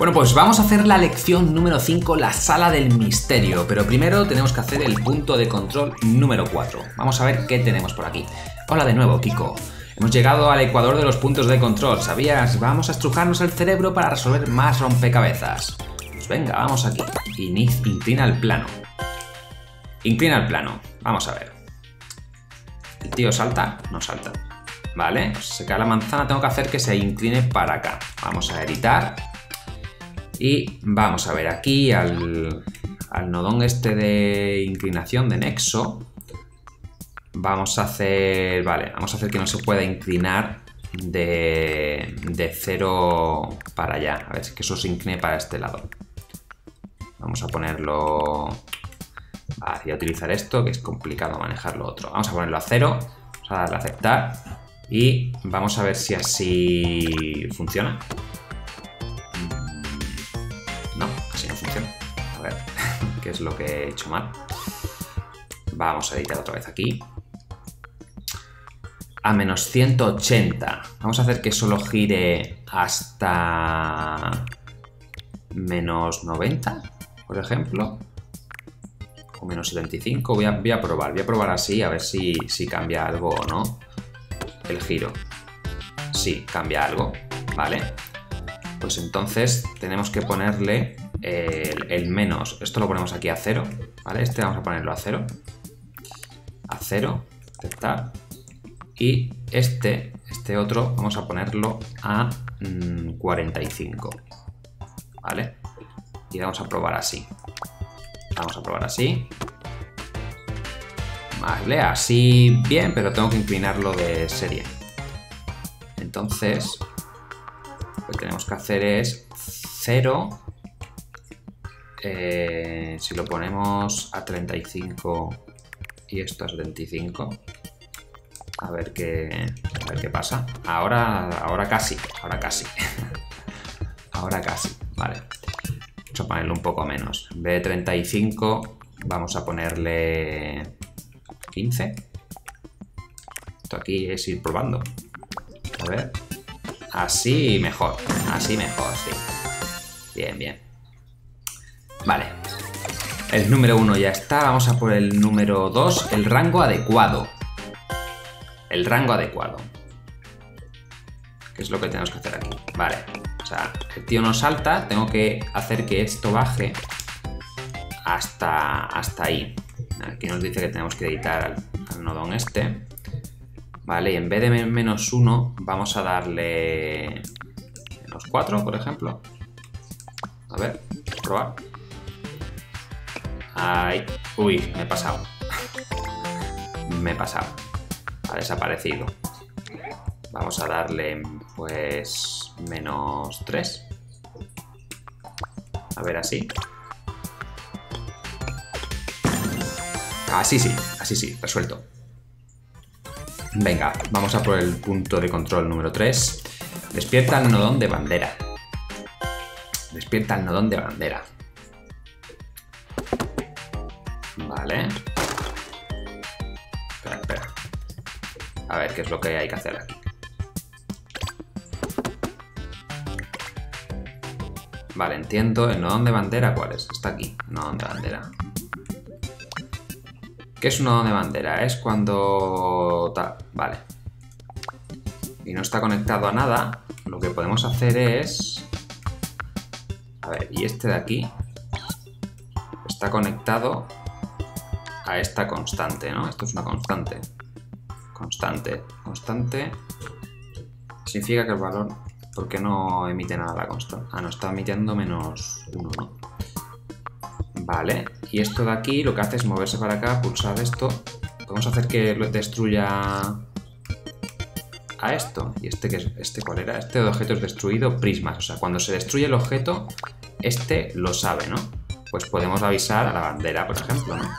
Bueno, pues vamos a hacer la lección número 5, la sala del misterio, pero primero tenemos que hacer el punto de control número 4. Vamos a ver qué tenemos por aquí. Hola de nuevo, Kiko. Hemos llegado al ecuador de los puntos de control, ¿sabías? Vamos a estrujarnos el cerebro para resolver más rompecabezas. Pues venga, vamos aquí. Inclina el plano. Inclina el plano. Vamos a ver. ¿El tío salta? No salta. Vale, se cae la manzana, tengo que hacer que se incline para acá. Vamos a editar. Y vamos a ver aquí al nodón este de inclinación, de nexo. Vamos a hacer, vale, vamos a hacer que no se pueda inclinar de 0 para allá. A ver si que eso se incline para este lado. Vamos a ponerlo... Vale, voy a utilizar esto, que es complicado manejar lo otro. Vamos a ponerlo a 0. Vamos a darle a aceptar. Y vamos a ver si así funciona. No, así no funciona. A ver, ¿qué es lo que he hecho mal? Vamos a editar otra vez aquí. A menos 180. Vamos a hacer que solo gire hasta menos 90, por ejemplo. O menos 75. Voy a probar así, a ver si cambia algo o no. El giro. Sí, cambia algo. Vale. Pues entonces tenemos que ponerle el menos. Esto lo ponemos aquí a 0. ¿Vale? Este vamos a ponerlo a 0. A 0. Aceptar. Y este otro vamos a ponerlo a 45. ¿Vale? Y vamos a probar así. Vamos a probar así. Vale, así bien, pero tengo que inclinarlo de serie. Entonces, lo que tenemos que hacer es 0. Si lo ponemos a 35 y esto a 75. A ver qué pasa. Ahora casi. Ahora casi. Ahora casi. Vale. Vamos a ponerle un poco menos. En vez de 35, vamos a ponerle 15. Esto aquí es ir probando. A ver. Así mejor. Así mejor, sí. Bien, bien. Vale. El número 1 ya está. Vamos a por el número 2. El rango adecuado. El rango adecuado. ¿Qué es lo que tenemos que hacer aquí? Vale. O sea, el tío no salta. Tengo que hacer que esto baje hasta ahí. Aquí nos dice que tenemos que editar al nodón este. Vale, y en vez de menos 1, vamos a darle menos 4, por ejemplo. A ver, probar. Ay, uy, me he pasado. Me he pasado. Ha desaparecido. Vamos a darle, pues, menos 3. A ver, así. Así sí, resuelto. Venga, vamos a por el punto de control número 3. Despierta el nodón de bandera. Despierta el nodón de bandera. Vale. Espera. A ver qué es lo que hay que hacer aquí. Vale, entiendo. ¿El nodón de bandera cuál es? Está aquí. Nodón de bandera. ¿Qué es un nodón de bandera? Es cuando... Vale. Y no está conectado a nada. Lo que podemos hacer es... A ver, y este de aquí está conectado a esta constante, ¿no? Esto es una constante. Constante. Significa que el valor... ¿Por qué no emite nada la constante? Ah, no, está emitiendo menos 1, ¿no? Vale, y esto de aquí lo que hace es moverse para acá, pulsar esto. Podemos hacer que lo destruya a esto. ¿Y este cuál era? Este de objetos destruido, prismas. O sea, cuando se destruye el objeto, este lo sabe, ¿no? Pues podemos avisar a la bandera, por ejemplo, ¿no?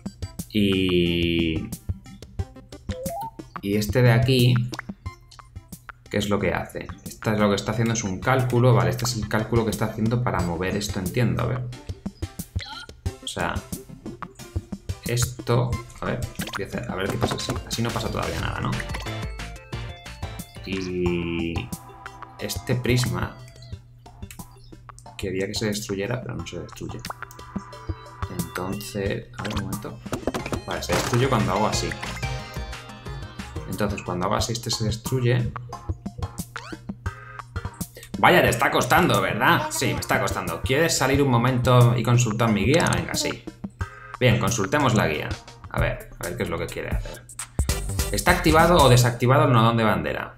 Y este de aquí, ¿qué es lo que hace? Esto es lo que está haciendo, es un cálculo. Vale, este es el cálculo que está haciendo para mover esto, entiendo, a ver. O sea, esto... A ver qué pasa así. Así no pasa todavía nada, ¿no? Y este prisma quería que se destruyera, pero no se destruye. Entonces, a ver un momento. Vale, se destruye cuando hago así. Entonces, cuando hago así, este se destruye. Vaya, te está costando, ¿verdad? Sí, me está costando. ¿Quieres salir un momento y consultar mi guía? Venga, sí. Bien, consultemos la guía. A ver qué es lo que quiere hacer. ¿Está activado o desactivado el nodón de bandera?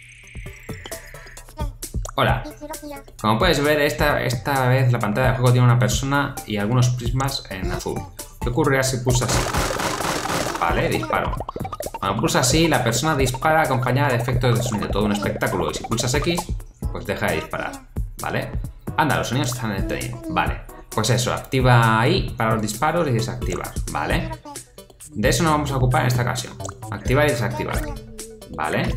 Hola. Como puedes ver, esta vez la pantalla de juego tiene una persona y algunos prismas en azul. ¿Qué ocurrirá si pulsas así? Vale, disparo. Cuando pulsas así, la persona dispara acompañada de efectos de sonido, todo un espectáculo. Y si pulsas X, pues deja de disparar. ¿Vale? Anda, los sonidos están entretenidos. Vale. Pues eso, activa ahí para los disparos y desactivar. ¿Vale? De eso nos vamos a ocupar en esta ocasión. Activar y desactivar. ¿Vale?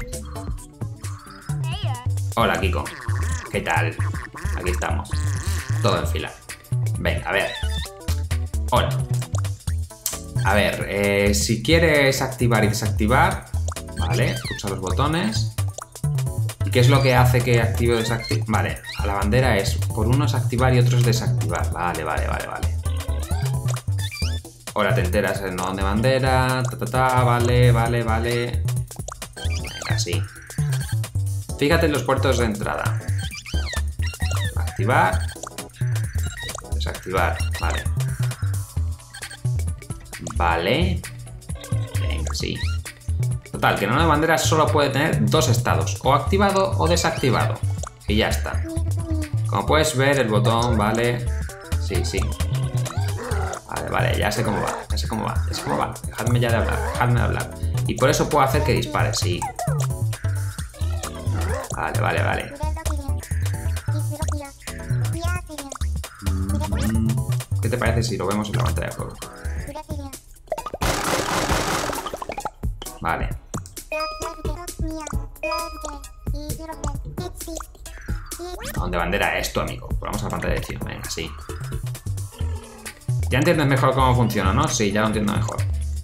Hola, Kiko. ¿Qué tal? Aquí estamos. Todo en fila. Venga, a ver. Hola. A ver, si quieres activar y desactivar, ¿vale? Pulsa los botones. ¿Y qué es lo que hace que active o desactive? Vale, a la bandera es, por uno es activar y otro es desactivar. Vale. Ahora te enteras el nodón de bandera, vale. Venga, sí. Fíjate en los puertos de entrada. Activar. Desactivar, vale. Vale. Venga, sí. Total, que el nodón de bandera solo puede tener dos estados, o activado o desactivado. Y ya está. Como puedes ver, el botón, vale. Sí. Vale, ya sé cómo va. Dejadme ya de hablar, Y por eso puedo hacer que dispare, sí. Vale. ¿Qué te parece si lo vemos en la pantalla de juego? Vale. ¿Dónde bandera es tu amigo? Pues vamos a la pantalla de edición, venga, sí. Ya entiendes mejor cómo funciona, ¿no? Sí, ya lo entiendo mejor.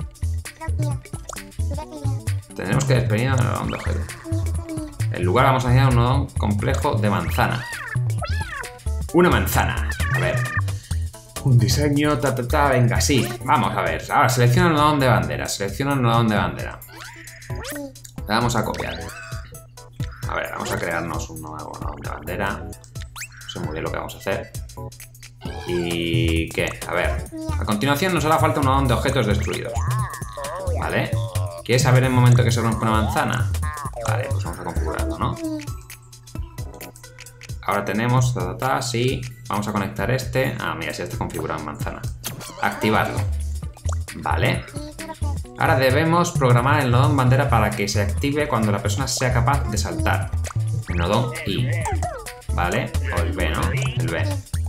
Tendremos que despedir el nodón de objeto. En lugar vamos a añadir un nodón complejo de manzana. Una manzana. A ver. Un diseño, venga, sí. Vamos a ver. Ahora, selecciona el nodón de bandera. Le vamos a copiar. A ver, vamos a crearnos un nuevo nodón de bandera. No sé muy bien lo que vamos a hacer. ¿Y qué? A ver. A continuación nos hará falta un nodón de objetos destruidos. ¿Vale? ¿Quieres saber el momento que se rompe una manzana? Vale, pues vamos a configurarlo, ¿no? Ahora tenemos, sí. Vamos a conectar este. Ah, mira, ya está configurado en manzana. Activarlo. Vale. Ahora debemos programar el nodón bandera para que se active cuando la persona sea capaz de saltar. El nodón I. ¿Vale? O el B, ¿no? El B.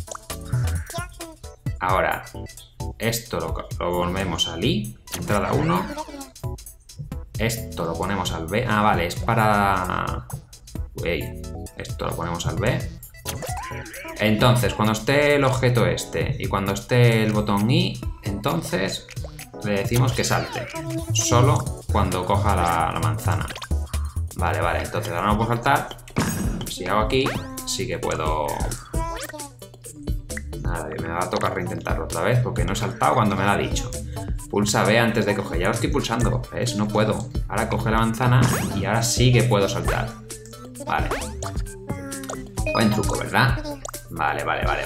Ahora, esto lo volvemos al I. Entrada 1. Esto lo ponemos al B. Ah, vale, es para... Uy, esto lo ponemos al B. Entonces, cuando esté el objeto este y cuando esté el botón I, entonces le decimos que salte. Solo cuando coja la manzana. Vale, entonces ahora no puedo saltar. Si hago aquí, sí que puedo... Nada, me va a tocar reintentarlo otra vez porque no he saltado cuando me lo ha dicho. Pulsa B antes de coger. Ya lo estoy pulsando, ¿ves? No puedo. Ahora coge la manzana y ahora sí que puedo saltar. Vale. Buen truco, ¿verdad? Vale.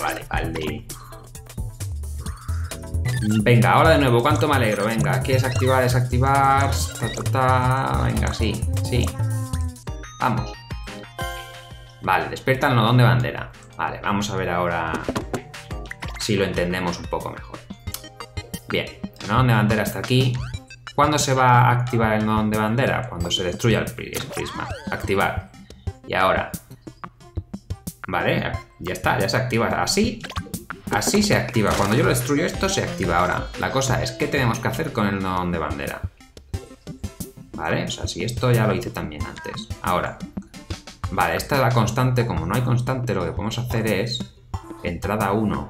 Venga, ahora de nuevo. ¿Cuánto me alegro? Venga, ¿quieres activar, desactivar? Venga, sí. Vamos. Vale, despierta el nodón de bandera. Vale, vamos a ver ahora si lo entendemos un poco mejor. Bien, el nodón de bandera está aquí. ¿Cuándo se va a activar el nodón de bandera? Cuando se destruya el prisma. Activar. Y ahora... Vale, ya está, ya se activa. Así se activa. Cuando yo lo destruyo esto, se activa. Ahora, la cosa es, ¿qué tenemos que hacer con el nodón de bandera? Vale, o sea, si esto ya lo hice también antes. Ahora, vale, esta es la constante. Como no hay constante, lo que podemos hacer es... Entrada 1.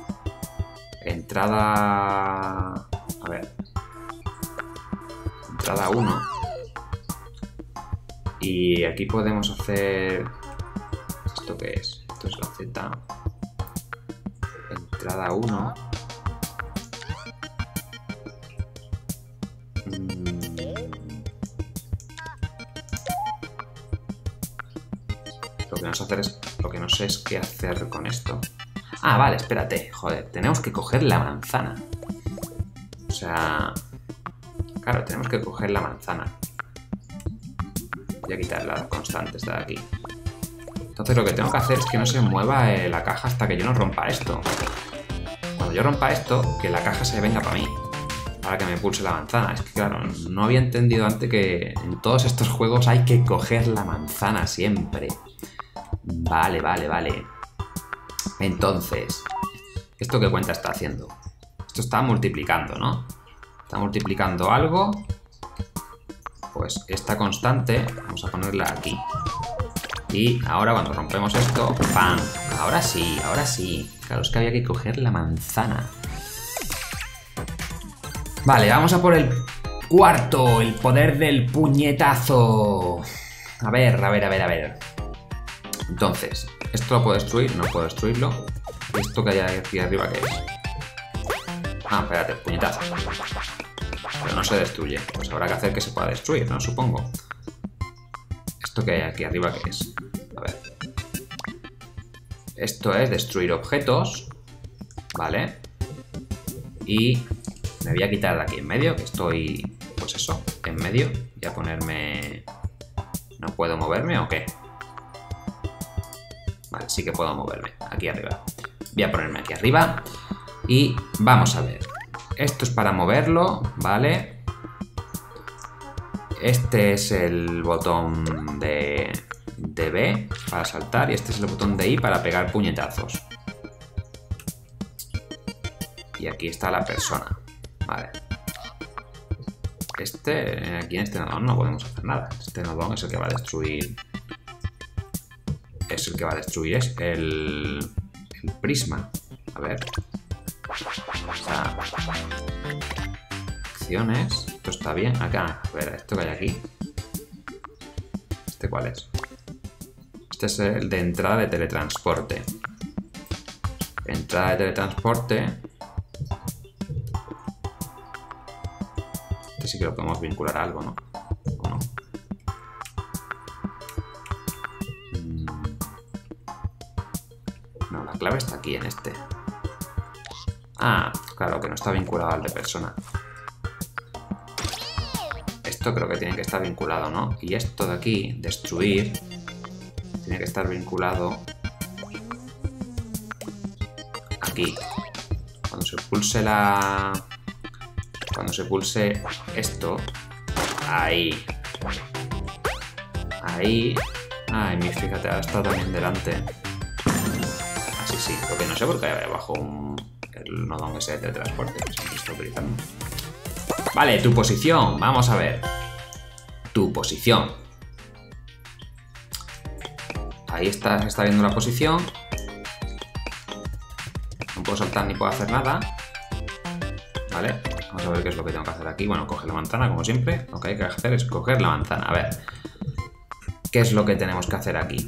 Entrada... A ver. Entrada 1. Y aquí podemos hacer... ¿Esto qué es? Esto es la Z. Entrada 1. Lo que no sé hacer es... Lo que no sé es qué hacer con esto. Ah, vale, espérate. Joder, tenemos que coger la manzana. O sea... Claro, tenemos que coger la manzana. Voy a quitar las constantes de aquí. Entonces lo que tengo que hacer es que no se mueva la caja hasta que yo no rompa esto. Cuando yo rompa esto, que la caja se venga para mí. Para que me pulse la manzana. Es que claro, no había entendido antes que en todos estos juegos hay que coger la manzana siempre. Vale, vale, vale. Entonces, ¿esto qué cuenta está haciendo? Esto está multiplicando, ¿no? Está multiplicando algo. Pues esta constante vamos a ponerla aquí. Y ahora cuando rompemos esto, ¡pam! Ahora sí, ahora sí. Claro, es que había que coger la manzana. Vale, vamos a por el cuarto, el poder del puñetazo. A ver, a ver, a ver, a ver. Entonces, ¿esto lo puedo destruir? No puedo destruirlo. ¿Y esto que hay aquí arriba qué es? Ah, espérate, puñetazo. Pero no se destruye. Pues habrá que hacer que se pueda destruir, ¿no? Supongo. ¿Esto que hay aquí arriba qué es? A ver. Esto es destruir objetos. Vale. Y me voy a quitar de aquí en medio, que estoy, pues eso, en medio. Voy a ponerme... ¿No puedo moverme o qué? Vale, sí que puedo moverme. Aquí arriba. Voy a ponerme aquí arriba. Y vamos a ver. Esto es para moverlo, ¿vale? Este es el botón de B para saltar y este es el botón de I para pegar puñetazos. Y aquí está la persona. Vale. Aquí en este nodón no podemos hacer nada. Este nodón es el que va a destruir... Es el que va a destruir el prisma. A ver. Acciones. Esto está bien. Acá. A ver, esto que hay aquí. ¿Este cuál es? Este es el de entrada de teletransporte. Entrada de teletransporte. Este sí que lo podemos vincular a algo, ¿no? ¿O no? No, la clave está aquí en este. Ah, claro, que no está vinculado al de persona. Esto creo que tiene que estar vinculado, ¿no? Y esto de aquí, destruir, tiene que estar vinculado aquí. Cuando se pulse la... Cuando se pulse esto, ahí. Ahí. Ay, fíjate, ahora está también delante. Así sí, lo que no sé por qué hay abajo el nodón ese de transporte que siempre está utilizando. Vale, tu posición, vamos a ver. Tu posición. Ahí está, se está viendo la posición. No puedo saltar ni puedo hacer nada. Vale, vamos a ver qué es lo que tengo que hacer aquí. Bueno, coge la manzana, como siempre. Lo que hay que hacer es coger la manzana. A ver, ¿qué es lo que tenemos que hacer aquí?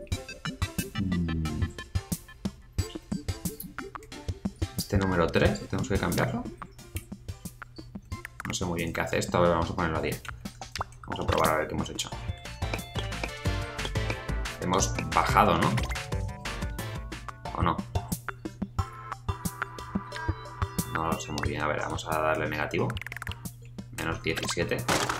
Este número 3, tenemos que cambiarlo. No sé muy bien qué hace esto. A ver, vamos a ponerlo a 10. Vamos a probar a ver qué hemos hecho. Hemos bajado, ¿no? ¿O no? No lo sé muy bien. A ver, vamos a darle negativo. Menos 17.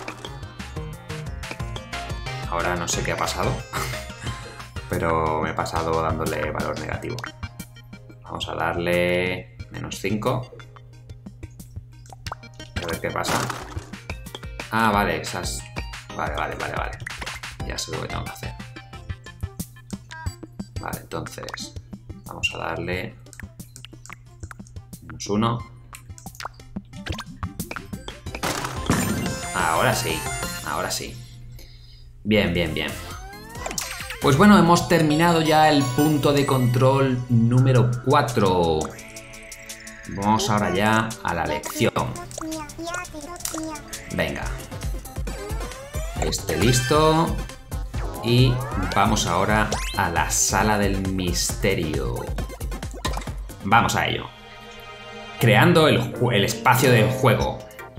Ahora no sé qué ha pasado. Pero me he pasado dándole valor negativo. Vamos a darle menos 5. A ver qué pasa. Ah, vale, esas... Vale. Ya sé lo que tengo que hacer. Vale, entonces... Vamos a darle... Menos 1. Ahora sí. Ahora sí. Bien. Pues bueno, hemos terminado ya el punto de control número 4. Vamos ahora ya a la lección. Venga. Listo. Y vamos ahora a la sala del misterio. Vamos a ello. Creando el espacio del juego.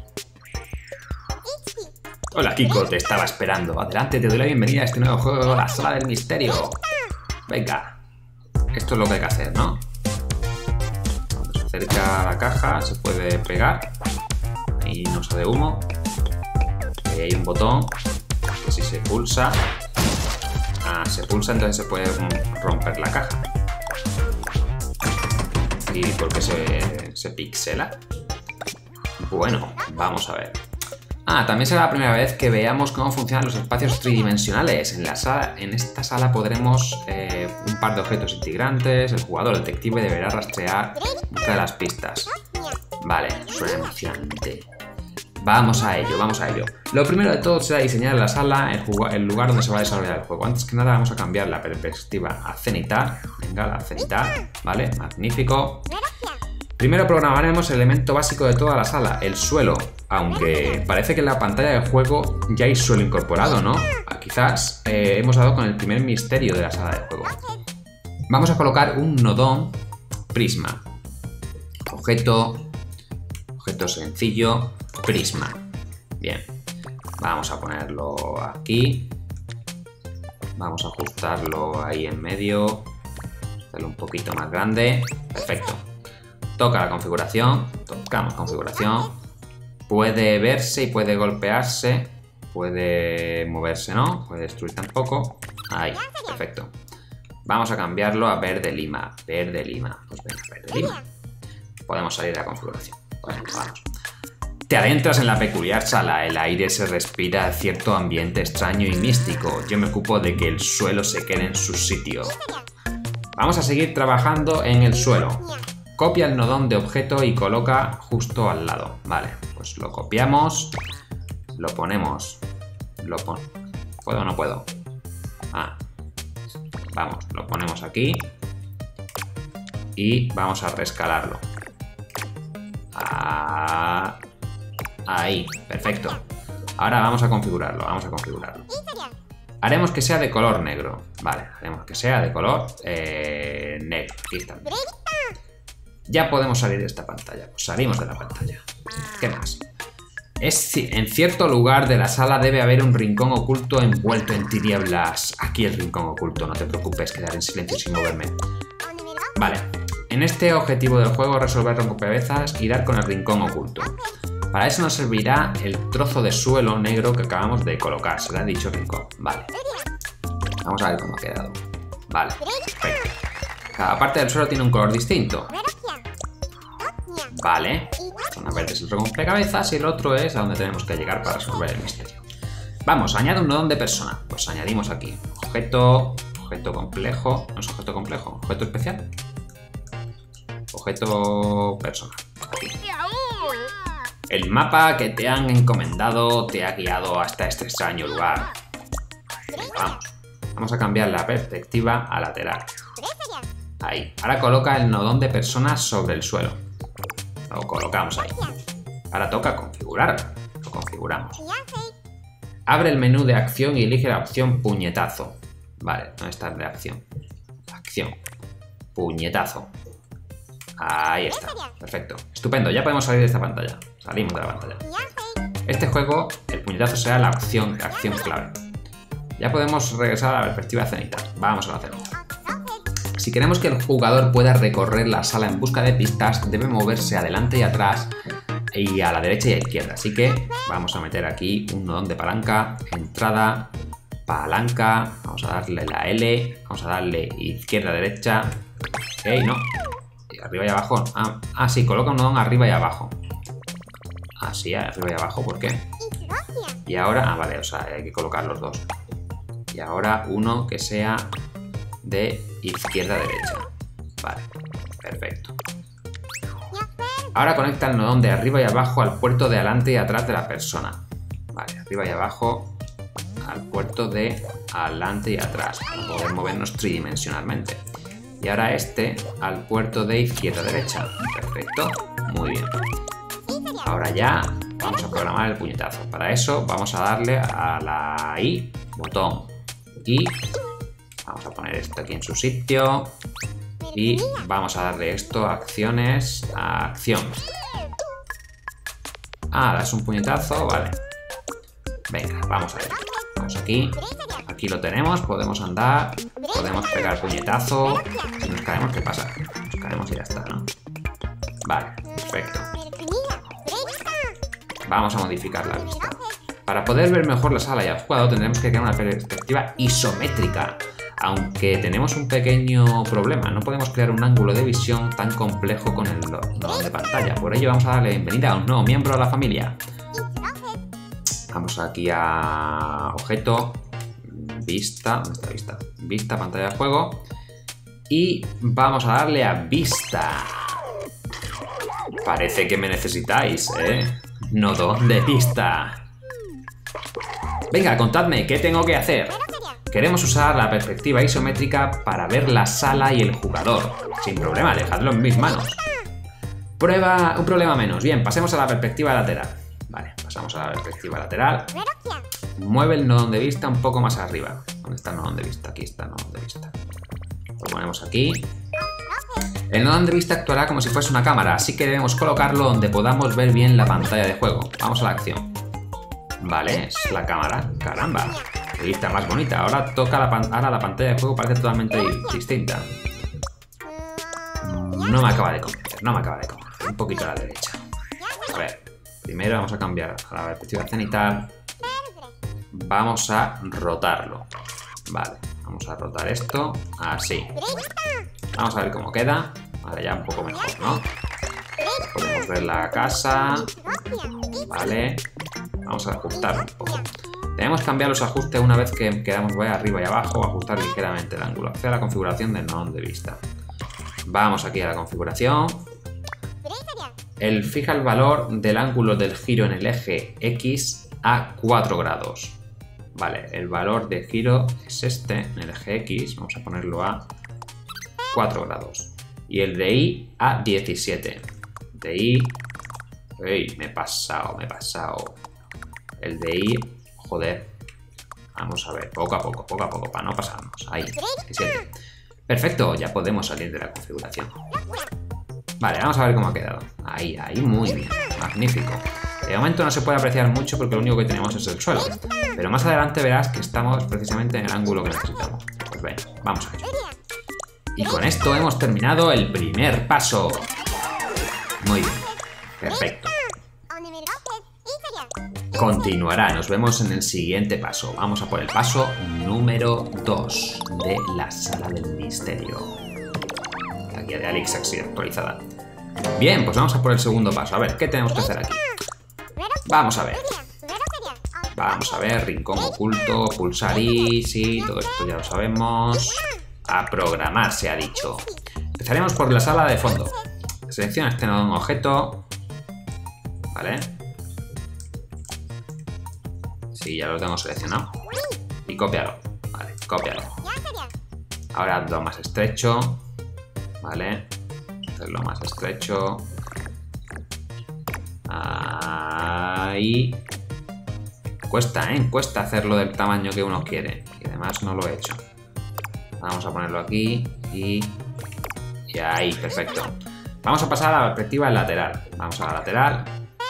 Hola Kiko, te estaba esperando. Adelante, te doy la bienvenida a este nuevo juego, la Sala del Misterio. Venga. Esto es lo que hay que hacer, ¿no? Cuando se acerca a la caja se puede pegar. Ahí no sale humo. Ahí hay un botón que si se pulsa... se pulsa, entonces se puede romper la caja. ¿Y por qué se pixela? Bueno, vamos a ver. También será la primera vez que veamos cómo funcionan los espacios tridimensionales. En esta sala podremos un par de objetos integrantes. El jugador detective deberá rastrear buscar las pistas. Vale, suena emocionante. Vamos a ello, vamos a ello. Lo primero de todo será diseñar la sala, el lugar donde se va a desarrollar el juego. Antes que nada vamos a cambiar la perspectiva a cenital. Venga, la cenital, ¿vale? Magnífico. Primero programaremos el elemento básico de toda la sala, el suelo. Aunque parece que en la pantalla del juego ya hay suelo incorporado, ¿no? Quizás hemos dado con el primer misterio de la sala de juego. Vamos a colocar un nodón prisma. Objeto sencillo, prisma. Bien, vamos a ponerlo aquí. Vamos a ajustarlo ahí en medio. Hacerlo un poquito más grande. Perfecto. Toca la configuración. Tocamos configuración. Puede verse y puede golpearse. Puede moverse, ¿no? Puede destruir tampoco. Ahí, perfecto. Vamos a cambiarlo a verde lima. Verde lima. Pues venga, verde lima. Podemos salir de la configuración. Bueno, vamos. Te adentras en la peculiar sala. El aire se respira cierto ambiente extraño y místico. Yo me ocupo de que el suelo se quede en su sitio. Vamos a seguir trabajando en el suelo. Copia el nodón de objeto y coloca justo al lado. Vale, pues lo copiamos. Lo ponemos. ¿Puedo o no puedo? Vamos, lo ponemos aquí. Y vamos a reescalarlo. Ahí, perfecto. Ahora vamos a configurarlo, Haremos que sea de color negro. Vale, haremos que sea de color negro. Aquí está. Ya podemos salir de esta pantalla. Pues salimos de la pantalla. ¿Qué más? En cierto lugar de la sala debe haber un rincón oculto envuelto en tinieblas. Aquí el rincón oculto, no te preocupes, quedar en silencio sin moverme. Vale. En este objetivo del juego, resolver rompecabezas y dar con el rincón oculto. Para eso nos servirá el trozo de suelo negro que acabamos de colocar. Será dicho rincón. Vale. Vamos a ver cómo ha quedado. Vale, perfecto. Cada parte del suelo tiene un color distinto. Vale. Zona verde es el rompecabezas y el otro es a donde tenemos que llegar para resolver el misterio. Vamos, añade un nodón de persona. Pues añadimos aquí. Objeto complejo. No es objeto complejo, objeto especial. Objeto persona. Aquí. El mapa que te han encomendado te ha guiado hasta este extraño lugar. Vamos a cambiar la perspectiva a lateral. Ahí. Ahora coloca el nodón de persona sobre el suelo. Lo colocamos ahí. Ahora toca configurarlo. Lo configuramos. Abre el menú de acción y elige la opción puñetazo. Vale, ¿dónde está el de acción? Acción. Puñetazo. Ahí está. Perfecto. Estupendo. Ya podemos salir de esta pantalla. Salimos de la pantalla. Este juego, el puñetazo será la acción clave. Ya podemos regresar a la perspectiva cenital. Vamos a hacerlo. Si queremos que el jugador pueda recorrer la sala en busca de pistas, debe moverse adelante y atrás y a la derecha y a la izquierda. Así que vamos a meter aquí un nodón de palanca, entrada, palanca, vamos a darle la L, vamos a darle izquierda, derecha. No. Arriba y abajo. Sí, coloca un nodón arriba y abajo. Así, arriba y abajo, ¿por qué? Y ahora, vale, o sea, hay que colocar los dos. Y ahora uno que sea de izquierda a derecha. Vale, perfecto. Ahora conecta el nodón de arriba y abajo al puerto de adelante y atrás de la persona. Vale, arriba y abajo al puerto de adelante y atrás, para poder movernos tridimensionalmente. Y ahora este al puerto de izquierda a derecha. Perfecto, muy bien. Ahora ya vamos a programar el puñetazo. Para eso vamos a darle a la I, botón I. Vamos a poner esto aquí en su sitio. Y vamos a darle esto a acciones, a acción. Ah, das un puñetazo, vale. Venga, vamos a ver. Vamos aquí. Aquí lo tenemos, podemos andar, podemos pegar puñetazo. Si nos caemos, ¿qué pasa? Nos caemos y ya está, ¿no? Vale, perfecto. Vamos a modificar la vista. Para poder ver mejor la sala y al jugador tendremos que crear una perspectiva isométrica. Aunque tenemos un pequeño problema, no podemos crear un ángulo de visión tan complejo con el nodón de pantalla. Por ello vamos a darle bienvenida a un nuevo miembro de la familia. Vamos aquí a objeto, vista, ¿dónde está vista? Vista, pantalla de juego. Y vamos a darle a vista. Parece que me necesitáis, ¿eh? Nodón de vista. Venga, contadme, ¿qué tengo que hacer? Queremos usar la perspectiva isométrica para ver la sala y el jugador. Sin problema, dejadlo en mis manos. Un problema menos. Bien, pasemos a la perspectiva lateral. Vale, pasamos a la perspectiva lateral. Mueve el nodón de vista un poco más arriba. ¿Dónde está el nodón de vista? Aquí está el nodón de vista. Lo ponemos aquí. El nodón de vista actuará como si fuese una cámara, así que debemos colocarlo donde podamos ver bien la pantalla de juego. Vamos a la acción. Vale, es la cámara. Caramba. Qué vista más bonita. Ahora ahora la pantalla de juego parece totalmente distinta. No me acaba de convencer, no me acaba de convencer. Un poquito a la derecha. A ver, primero vamos a cambiar a la perspectiva cenital. Vamos a rotarlo. Vale, vamos a rotar esto así. Vamos a ver cómo queda. Vale, ya un poco mejor, ¿no? Podemos ver la casa. Vale. Vamos a ajustar un poco. Debemos cambiar los ajustes una vez que quedamos arriba y abajo, ajustar ligeramente el ángulo. Hacia la configuración del nodón de vista. Vamos aquí a la configuración. Fija el valor del ángulo del giro en el eje X a 4 grados. Vale, el valor de giro es este, en el eje X. Vamos a ponerlo a 4 grados. Y el de Y a 17. De Y... ¡Ey! Me he pasado. El de Y... Joder. Vamos a ver, poco a poco, para no pasarnos. Ahí, 17. Perfecto, ya podemos salir de la configuración. Vale, vamos a ver cómo ha quedado. Ahí, muy bien. Magnífico. De momento no se puede apreciar mucho porque lo único que tenemos es el suelo. Pero más adelante verás que estamos precisamente en el ángulo que necesitamos. Pues venga, vamos a ello. Y con esto hemos terminado el primer paso. Muy bien. Perfecto. Continuará, nos vemos en el siguiente paso. Vamos a por el paso número 2 de la sala del misterio. La guía de Alex ha sido actualizada. Bien, pues vamos a por el segundo paso. A ver, ¿qué tenemos que hacer aquí? Vamos a ver. Vamos a ver, rincón oculto, pulsar Y, sí, todo esto ya lo sabemos. A programar, se ha dicho. Empezaremos por la sala de fondo. Selecciona este nodón objeto. Vale. Sí, ya lo tengo seleccionado. Y cópialo. Vale, cópialo. Ahora hazlo más estrecho. Vale. Hacerlo más estrecho. Ahí. Cuesta, ¿eh? Cuesta hacerlo del tamaño que uno quiere. Y además no lo he hecho. Vamos a ponerlo aquí. Y ahí, perfecto. Vamos a pasar a la perspectiva lateral. Vamos a la lateral.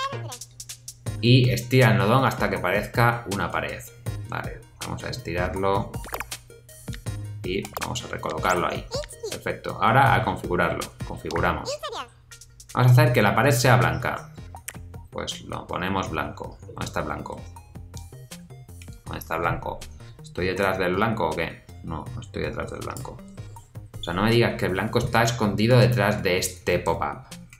Y estira el nodón hasta que parezca una pared. Vale, vamos a estirarlo. Y vamos a recolocarlo ahí. Perfecto. Ahora a configurarlo. Configuramos. Vamos a hacer que la pared sea blanca. Pues lo ponemos blanco. ¿Dónde está el blanco? ¿Dónde está el blanco? ¿Estoy detrás del blanco o qué? No, no estoy detrás del blanco. O sea, no me digas que el blanco está escondido detrás de este pop-up.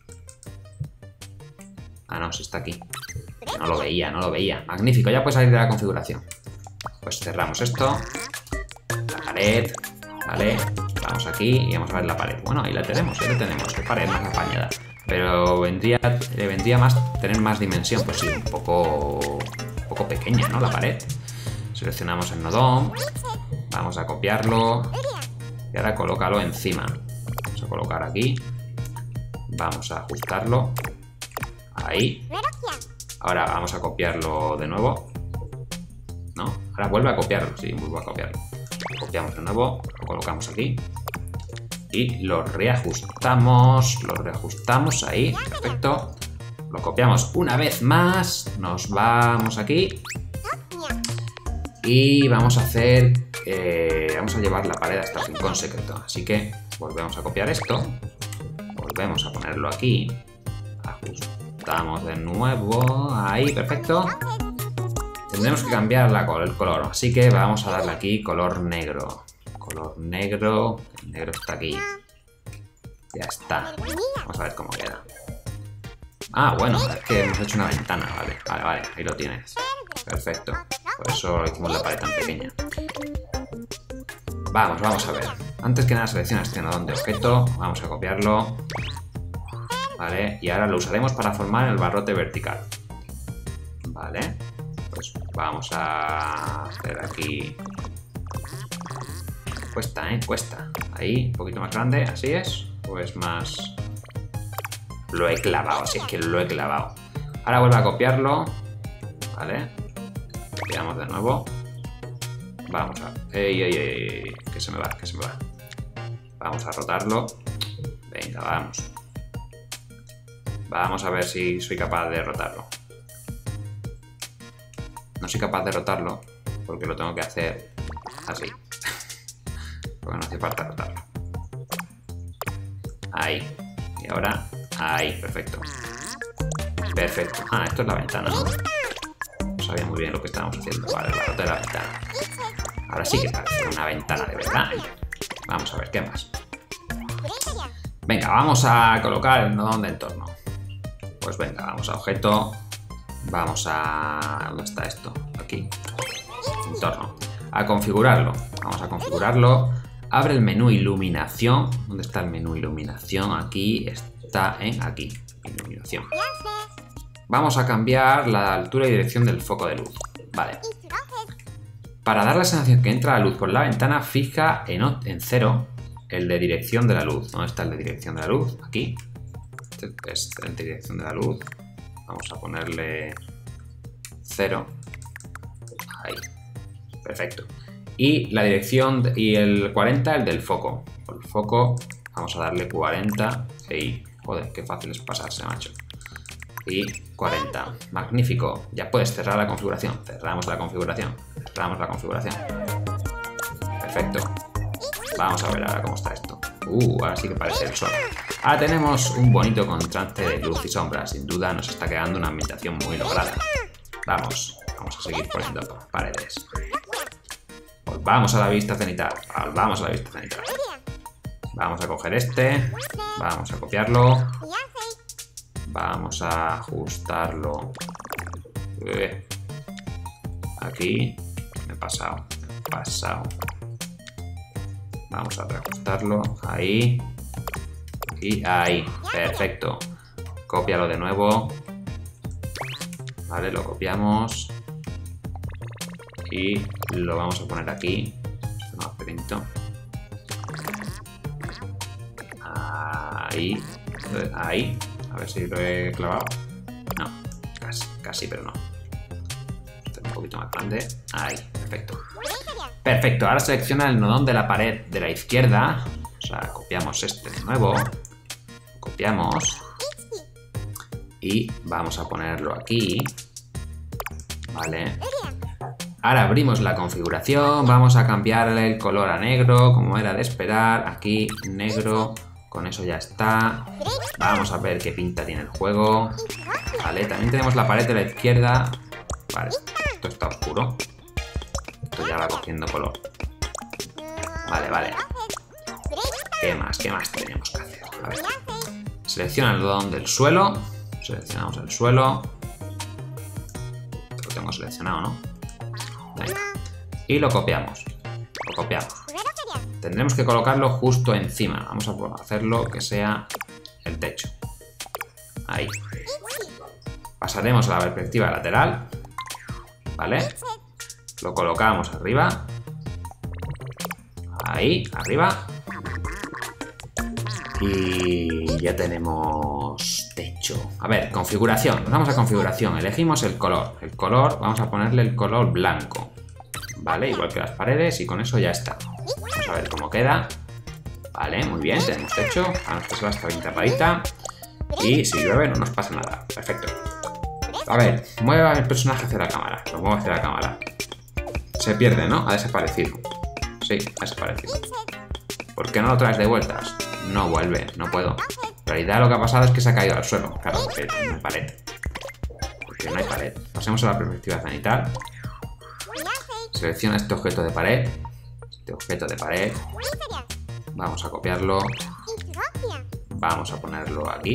Ah, no, sí está aquí. No lo veía, no lo veía. Magnífico, ya puede salir de la configuración. Pues cerramos esto. La pared. Vale. Vamos aquí y vamos a ver la pared. Bueno, ahí la tenemos, ahí la tenemos. Qué pared más apañada. Pero le vendría más tener más dimensión. Pues sí, un poco pequeña, ¿no? La pared. Seleccionamos el nodón. Vamos a copiarlo. Y ahora colócalo encima. Vamos a colocar aquí. Vamos a ajustarlo. Ahí. Ahora vamos a copiarlo de nuevo. ¿No? Ahora vuelve a copiarlo. Sí, vuelvo a copiarlo. Copiamos de nuevo. Lo colocamos aquí. y lo reajustamos ahí, perfecto. Lo copiamos una vez más, nos vamos aquí y vamos a hacer, vamos a llevar la pared hasta el rincón secreto. Así que volvemos a copiar esto, volvemos a ponerlo aquí, ajustamos de nuevo, ahí, perfecto. Tendremos que cambiar el color, así que vamos a darle aquí color negro. Color negro, el negro está aquí. Ya está. Vamos a ver cómo queda. Ah, bueno, es que hemos hecho una ventana, vale, ahí lo tienes. Perfecto, por eso hicimos la pared tan pequeña. Vamos a ver. Antes que nada selecciona este nodón de objeto, vamos a copiarlo. Vale, y ahora lo usaremos para formar el barrote vertical. Vale, pues vamos a hacer aquí... Cuesta, cuesta. Ahí, un poquito más grande, así es. Pues más... Lo he clavado, si es que lo he clavado. Ahora vuelvo a copiarlo. Vale. Copiamos de nuevo. Vamos a... ¡Ey! Que se me va. Vamos a rotarlo. Venga, vamos. Vamos a ver si soy capaz de rotarlo. No soy capaz de rotarlo porque lo tengo que hacer así. Porque no hace falta rotarlo. Ahí. Y ahora... Ahí, perfecto. Perfecto. Ah, esto es la ventana, ¿no? No sabía muy bien lo que estábamos haciendo. Vale, el barrote de la ventana. Ahora sí que parece una ventana de verdad. Vamos a ver, ¿qué más? Venga, vamos a colocar el nodón de entorno. Pues venga, vamos a objeto. Vamos a... ¿Dónde está esto? Aquí. Entorno. A configurarlo. Vamos a configurarlo. Abre el menú iluminación. ¿Dónde está el menú iluminación? Aquí está aquí. Iluminación. Vamos a cambiar la altura y dirección del foco de luz. Vale. Para dar la sensación que entra la luz por la ventana, fija en 0 el de dirección de la luz. ¿Dónde está el de dirección de la luz? Aquí. Este es el de dirección de la luz. Vamos a ponerle 0. Ahí. Perfecto. Y la dirección y el 40, el del foco. El foco, vamos a darle 40. Y, joder, qué fácil es pasarse, macho. Y 40. Magnífico. Ya puedes cerrar la configuración. Cerramos la configuración. Cerramos la configuración. Perfecto. Vamos a ver ahora cómo está esto. Ahora sí que parece el sol. Ahora tenemos un bonito contraste de luz y sombra. Sin duda nos está quedando una ambientación muy lograda. Vamos a seguir poniendo paredes. Volvamos a la vista cenital. Volvamos a la vista cenital. Vamos a coger este. Vamos a copiarlo. Vamos a ajustarlo. Aquí. Me he pasado. Vamos a reajustarlo. Ahí. Y ahí. Perfecto. Cópialo de nuevo. Vale, lo copiamos. Y lo vamos a poner aquí. Esto más pequeñito. Ahí. Ahí. A ver si lo he clavado. No. Casi, pero no. Este es un poquito más grande. Ahí. Perfecto. Perfecto. Ahora selecciona el nodón de la pared de la izquierda. O sea, copiamos este de nuevo. Copiamos. Y vamos a ponerlo aquí. Vale. Ahora abrimos la configuración. Vamos a cambiarle el color a negro, como era de esperar. Aquí, negro. Con eso ya está. Vamos a ver qué pinta tiene el juego. Vale, también tenemos la pared de la izquierda. Vale, esto está oscuro. Esto ya va cogiendo color. Vale. ¿Qué más tenemos que hacer? A ver. Selecciona el nodón del suelo. Seleccionamos el suelo. Lo tengo seleccionado, ¿no? Venga. Y lo copiamos. Tendremos que colocarlo justo encima. Vamos a hacerlo que sea el techo. Ahí. Pasaremos a la perspectiva lateral. ¿Vale? Lo colocamos arriba. Ahí, arriba. Y ya tenemos techo. A ver, configuración. Nos vamos a configuración. Elegimos el color. El color, vamos a ponerle el color blanco. Vale, igual que las paredes y con eso ya está. Vamos a ver cómo queda. Vale, muy bien, tenemos techo. Ahora esta se va a estar bien tapadita. Y si llueve no nos pasa nada. Perfecto. A ver, mueva el personaje hacia la cámara. Lo muevo hacia la cámara. Se pierde, ¿no? Ha desaparecido. Sí, ha desaparecido. ¿Por qué no lo traes de vueltas? No vuelve, no puedo. En realidad lo que ha pasado es que se ha caído al suelo. Claro, porque no hay pared. Porque no hay pared. Pasemos a la perspectiva cenital. Selecciona este objeto de pared. Este objeto de pared. Vamos a copiarlo. Vamos a ponerlo aquí.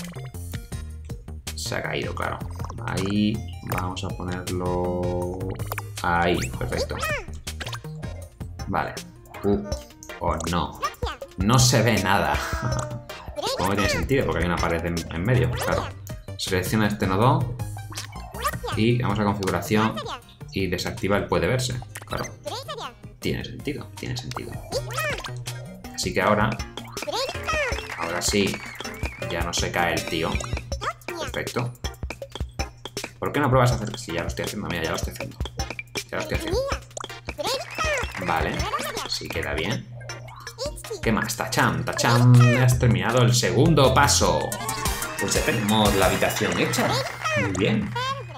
Se ha caído, claro. Ahí. Vamos a ponerlo... ahí, perfecto. Vale. Oh, no. No se ve nada. Como tiene sentido, porque hay una pared en medio, claro. Selecciona este nodo. Y vamos a configuración. Y desactiva el puede verse. Claro. Tiene sentido, tiene sentido. Así que ahora sí, ya no se cae el tío. Perfecto. ¿Por qué no pruebas a hacer? Si ya lo estoy haciendo, mira, ya lo estoy haciendo. Ya lo estoy haciendo. Vale, sí queda bien. ¿Qué más? Tacham, tacham. Has terminado el segundo paso. Pues ya tenemos la habitación hecha. Muy bien.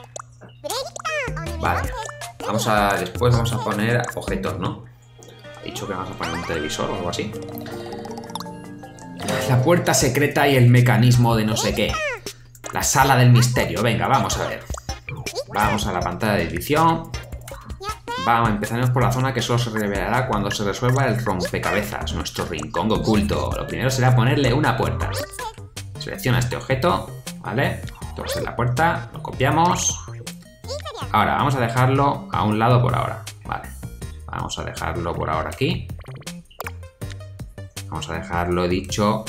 Vale. Después vamos a poner objetos, ¿no? He dicho que vamos a poner un televisor o algo así. La puerta secreta y el mecanismo de no sé qué. La sala del misterio. Venga, vamos a ver. Vamos a la pantalla de edición. Empezaremos por la zona que solo se revelará cuando se resuelva el rompecabezas, nuestro rincón oculto. Lo primero será ponerle una puerta. Selecciona este objeto, ¿vale? Esto va a ser la puerta, lo copiamos. Ahora, vamos a dejarlo a un lado por ahora, ¿vale? Vamos a dejarlo por ahora aquí. Vamos a dejarlo, he dicho,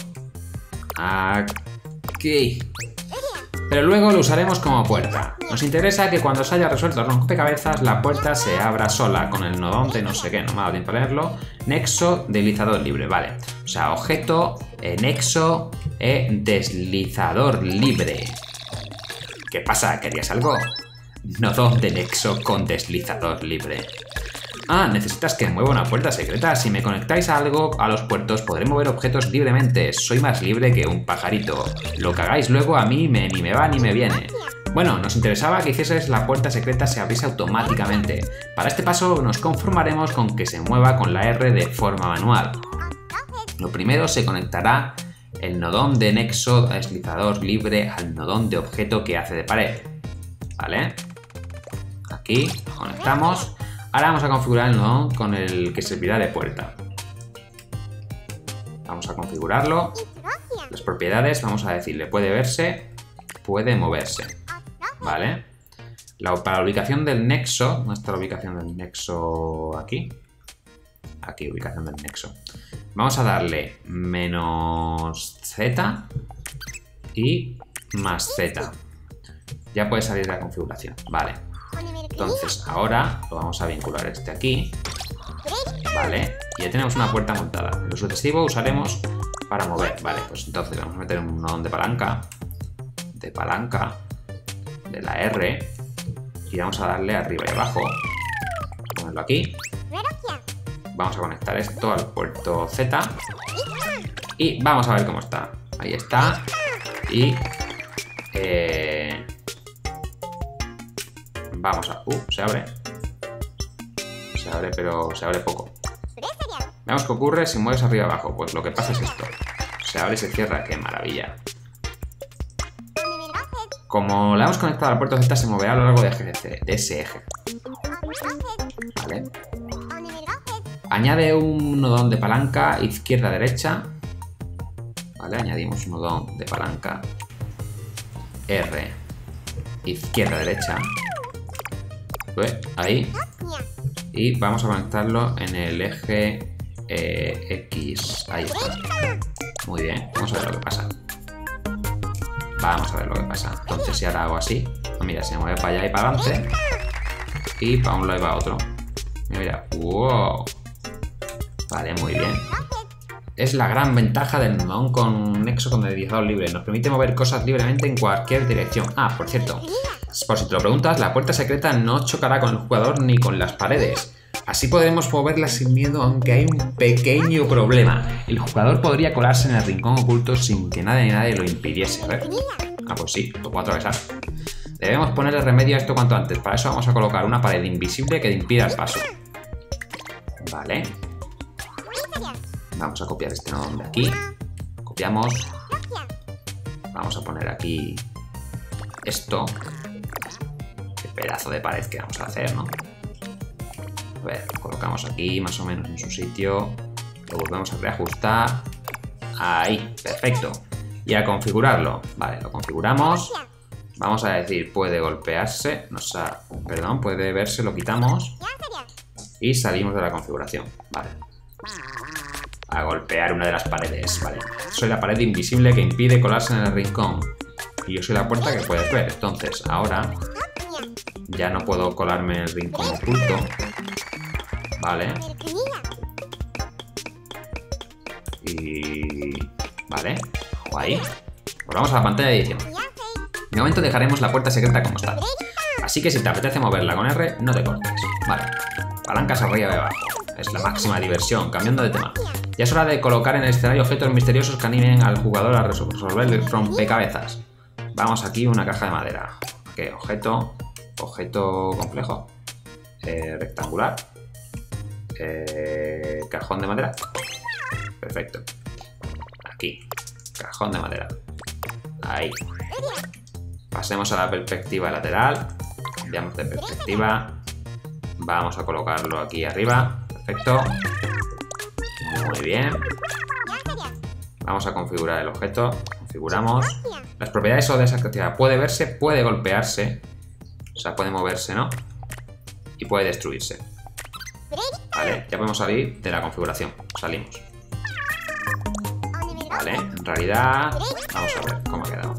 aquí. Pero luego lo usaremos como puerta. Nos interesa que cuando se haya resuelto el rompecabezas, la puerta se abra sola con el nodón de no sé qué, no me ha dado tiempo a leerlo. Nexo, deslizador libre, vale. O sea, objeto, nexo, deslizador libre. ¿Qué pasa? ¿Querías algo? Nodón de nexo con deslizador libre. Ah, necesitas que mueva una puerta secreta. Si me conectáis a algo a los puertos, podré mover objetos libremente. Soy más libre que un pajarito. Lo que hagáis luego a mí ni me va ni me viene. Bueno, nos interesaba que hicieses la puerta secreta se abriese automáticamente. Para este paso nos conformaremos con que se mueva con la R de forma manual. Lo primero se conectará el nodón de nexo deslizador libre al nodón de objeto que hace de pared. ¿Vale? Aquí conectamos. Ahora vamos a configurar el nodón con el que servirá de puerta. Vamos a configurarlo. Las propiedades, vamos a decirle puede verse, puede moverse. ¿Vale? Para la ubicación del nexo, nuestra ubicación del nexo aquí. Aquí, ubicación del nexo. Vamos a darle -z y +z. Ya puede salir de la configuración. Vale. Entonces ahora lo vamos a vincular este aquí. Vale. Y ya tenemos una puerta montada. Lo sucesivo usaremos para mover. Vale, pues entonces vamos a meter un nodón de palanca. De la R. Y vamos a darle arriba y abajo. Ponerlo aquí. Vamos a conectar esto al puerto Z. Y vamos a ver cómo está. Ahí está. Y... vamos a... se abre. Se abre, pero se abre poco. Veamos qué ocurre si mueves arriba y abajo. Pues lo que pasa es esto. Se abre y se cierra. ¡Qué maravilla! Como la hemos conectado al puerto Z, se moverá a lo largo de ese eje. ¿Vale? Añade un nodón de palanca izquierda-derecha. ¿Vale? Añadimos un nodón de palanca R izquierda-derecha. Ahí. Y vamos a conectarlo en el eje X. Ahí está. Muy bien. Vamos a ver lo que pasa. Vamos a ver lo que pasa. Entonces si ahora hago así, mira, se mueve para allá y para adelante. Y para un lado y para otro. Mira, wow. Vale, muy bien. Es la gran ventaja del nodón con nexo con deslizador libre. Nos permite mover cosas libremente en cualquier dirección. Ah, por cierto, por si te lo preguntas, la puerta secreta no chocará con el jugador ni con las paredes. Así podremos moverla sin miedo, aunque hay un pequeño problema. El jugador podría colarse en el rincón oculto sin que nadie lo impidiese. A ver. Ah, pues sí, lo puedo atravesar. Debemos ponerle remedio a esto cuanto antes. Para eso vamos a colocar una pared invisible que impida el paso. Vale. Vamos a copiar este nodo de aquí. Copiamos. Vamos a poner aquí esto. Qué pedazo de pared que vamos a hacer, ¿no? A ver, colocamos aquí más o menos en su sitio. Lo volvemos a reajustar. Ahí, perfecto. Y a configurarlo. Vale, lo configuramos. Vamos a decir, puede golpearse. Perdón, puede verse, lo quitamos. Y salimos de la configuración. Vale. A golpear una de las paredes. Vale. Soy la pared invisible que impide colarse en el rincón. Y yo soy la puerta que puedes ver. Entonces, ahora ya no puedo colarme en el rincón oculto. Vale. Y... Vale. Guay. Volvamos a la pantalla de edición. De momento dejaremos la puerta secreta como está. Así que si te apetece moverla con R, no te cortes. Vale. Palancas arriba y abajo. Es la máxima diversión. Cambiando de tema. Ya es hora de colocar en el escenario objetos misteriosos que animen al jugador a resolver el rompecabezas. Vamos aquí una caja de madera. ¿Qué? Objeto complejo. Rectangular. Cajón de madera. Perfecto. Aquí. Cajón de madera. Ahí. Pasemos a la perspectiva lateral. Cambiamos de perspectiva. Vamos a colocarlo aquí arriba. Perfecto. Muy bien. Vamos a configurar el objeto. Configuramos. Las propiedades son de esa actividad. Puede verse, puede golpearse. O sea, puede moverse, ¿no? Y puede destruirse. Vale, ya podemos salir de la configuración. Salimos. Vale, en realidad... Vamos a ver cómo ha quedado.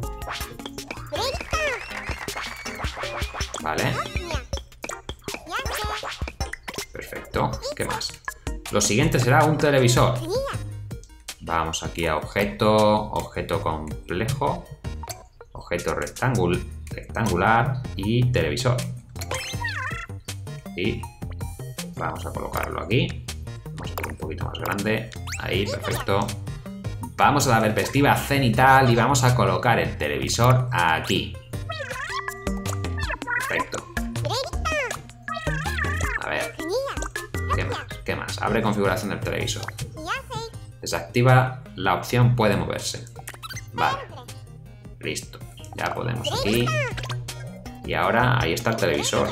Vale. Perfecto. ¿Qué más? Lo siguiente será un televisor. Vamos aquí a objeto complejo, objeto rectangular y televisor. Y vamos a colocarlo aquí. Vamos a poner un poquito más grande. Ahí, perfecto. Vamos a la perspectiva cenital y vamos a colocar el televisor aquí. Perfecto. A ver. ¿Qué más? Abre configuración del televisor. Desactiva la opción puede moverse. Vale. Listo. Ya podemos aquí. Y ahora ahí está el televisor.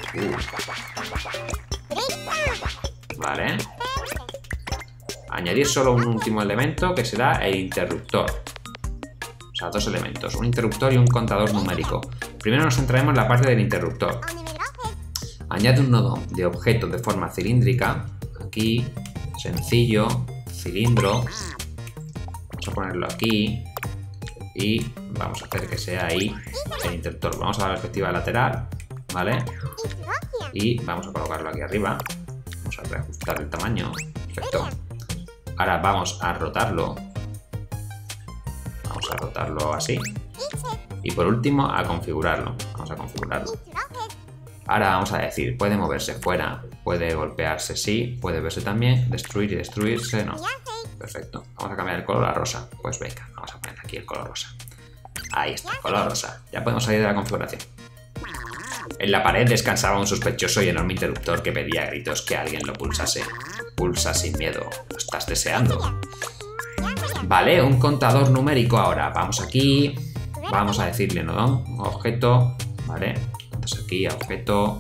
Vale. Añadir solo un último elemento que será el interruptor. O sea, dos elementos. Un interruptor y un contador numérico. Primero nos centraremos en la parte del interruptor. Añade un nodo de objeto de forma cilíndrica. Aquí. Sencillo. Cilindro. Vamos a ponerlo aquí. Y vamos a hacer que sea ahí el interruptor. Vamos a la perspectiva lateral. ¿Vale? Y vamos a colocarlo aquí arriba. Vamos a reajustar el tamaño. Perfecto. Ahora vamos a rotarlo. Vamos a rotarlo así. Y por último a configurarlo. Vamos a configurarlo. Ahora vamos a decir, puede moverse fuera, puede golpearse sí, puede verse también, destruir y destruirse no. Perfecto. Vamos a cambiar el color a rosa. Pues venga, vamos a poner aquí el color rosa. Ahí está, color rosa. Ya podemos salir de la configuración. En la pared descansaba un sospechoso y enorme interruptor que pedía a gritos que alguien lo pulsase. Pulsa sin miedo. Lo estás deseando. Vale, un contador numérico ahora. Vamos aquí. Vamos a decirle nodón, objeto. Vale. Entonces aquí a objeto.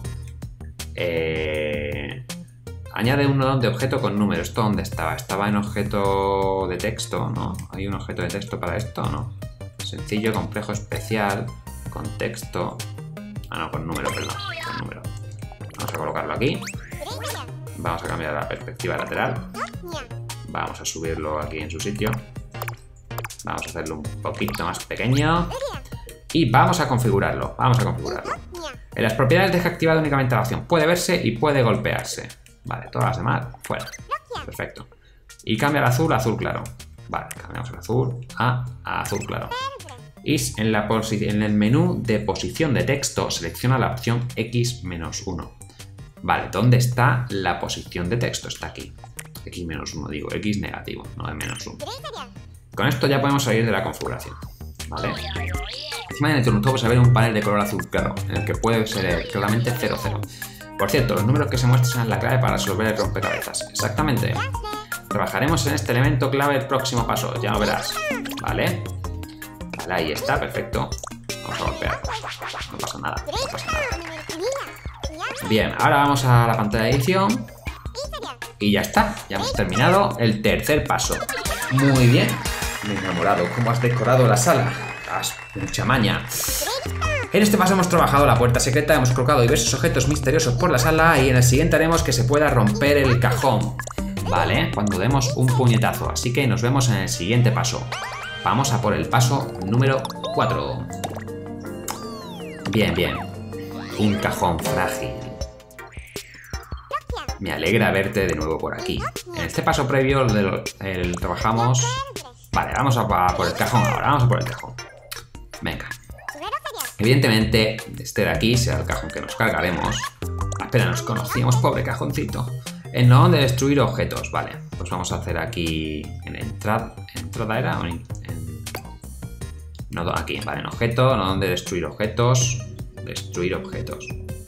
Añade un nodón de objeto con número. ¿Esto dónde estaba? Estaba en objeto de texto, ¿no? ¿Hay un objeto de texto para esto o no? Sencillo, complejo, especial. Con texto. Ah, no, con número, perdón. Con número. Vamos a colocarlo aquí. Vamos a cambiar la perspectiva lateral. Vamos a subirlo aquí en su sitio. Vamos a hacerlo un poquito más pequeño. Y vamos a configurarlo. Vamos a configurarlo. En las propiedades deja activada únicamente la opción puede verse y puede golpearse. Vale, todas las demás fuera. Perfecto. Y cambia el azul a azul claro. Vale, cambiamos el azul a azul claro. Y en el menú de posición de texto selecciona la opción X-1. Vale, ¿dónde está la posición de texto? Está aquí. X-1, digo, X negativo, no de -1. Con esto ya podemos salir de la configuración, ¿vale? Encima en el interruptor pues a ver un panel de color azul claro, en el que puede ser claramente 00. Por cierto, los números que se muestran son la clave para resolver el rompecabezas. Exactamente. Trabajaremos en este elemento clave el próximo paso, ya lo verás. ¿Vale? Vale, ahí está, perfecto. Vamos a golpear. No pasa nada, no pasa nada. Bien, ahora vamos a la pantalla de edición. Y ya está, ya hemos terminado el tercer paso. Muy bien. Me he enamorado. ¿Cómo has decorado la sala? Has mucha maña. En este paso hemos trabajado la puerta secreta, hemos colocado diversos objetos misteriosos por la sala y en el siguiente haremos que se pueda romper el cajón. Vale, cuando demos un puñetazo. Así que nos vemos en el siguiente paso. Vamos a por el paso número 4. Bien, bien. Un cajón frágil. Me alegra verte de nuevo por aquí. En este paso previo trabajamos... Vale, vamos a por el cajón ahora. Vamos a por el cajón. Venga. Evidentemente, este de aquí será el cajón que nos cargaremos. Apenas nos conocíamos, pobre cajoncito. El nodo de destruir objetos. Vale, pues vamos a hacer aquí... En entrada era... Nodo aquí, vale, en objeto, nodo de destruir objetos. Destruir objetos.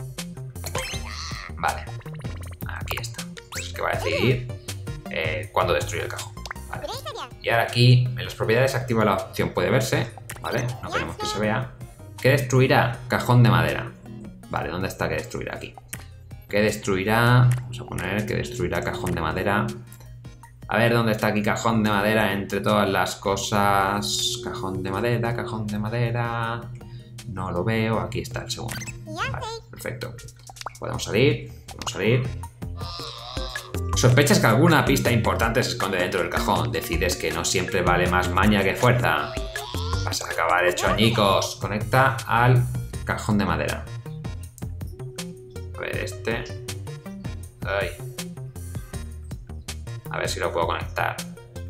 Vale. Aquí está. Es que va a decidir cuándo destruir el cajón. Vale. Y ahora aquí, en las propiedades, activa la opción puede verse. Vale, no queremos que se vea. ¿Qué destruirá? Cajón de madera. Vale, ¿dónde está que destruirá aquí? ¿Qué destruirá? Vamos a poner que destruirá cajón de madera. A ver, ¿dónde está aquí cajón de madera entre todas las cosas? Cajón de madera, cajón de madera... No lo veo, aquí está el segundo. Vale, perfecto. Podemos salir, podemos salir. ¿Sospechas que alguna pista importante se esconde dentro del cajón? Decides que no siempre vale más maña que fuerza. Vas a acabar hecho añicos. Conecta al cajón de madera. A ver, este. Ay. A ver si lo puedo conectar.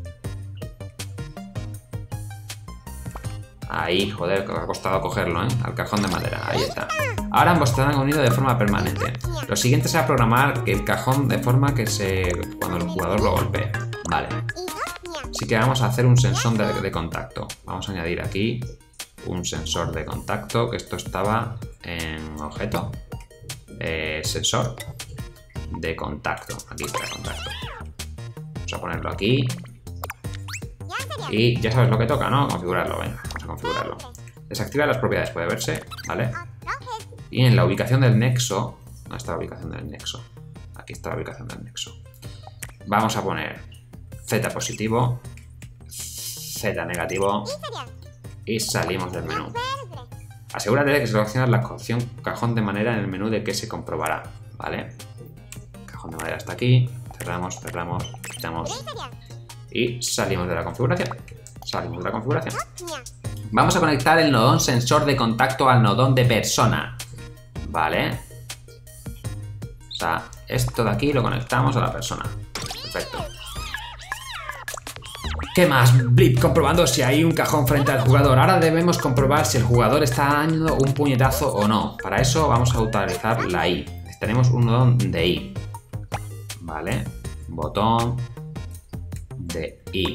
Ahí, joder, que me ha costado cogerlo, ¿eh? Al cajón de madera, ahí está. Ahora ambos estarán unidos de forma permanente. Lo siguiente será programar el cajón de forma que cuando el jugador lo golpee. Vale. Así que vamos a hacer un sensor de contacto. Vamos a añadir aquí un sensor de contacto, que esto estaba en objeto. Sensor de contacto. Aquí está el contacto. Vamos a ponerlo aquí. Y ya sabes lo que toca, ¿no? Configurarlo, venga, vamos a configurarlo. Desactiva las propiedades, puede verse, ¿vale? Y en la ubicación del nexo... ¿Dónde está la ubicación del nexo? Aquí está la ubicación del nexo. Vamos a poner Z positivo, Z negativo y salimos del menú. Asegúrate de que seleccionas la opción cajón de madera en el menú de que se comprobará, ¿vale? Cajón de madera está aquí, cerramos, cerramos, quitamos y salimos de la configuración. Salimos de la configuración. Vamos a conectar el nodón sensor de contacto al nodón de persona, ¿vale? O sea, esto de aquí lo conectamos a la persona. Perfecto. ¿Qué más? Blip, comprobando si hay un cajón frente al jugador. Ahora debemos comprobar si el jugador está dando un puñetazo o no. Para eso vamos a utilizar la I. Tenemos un nodón de I. Vale. Botón de I.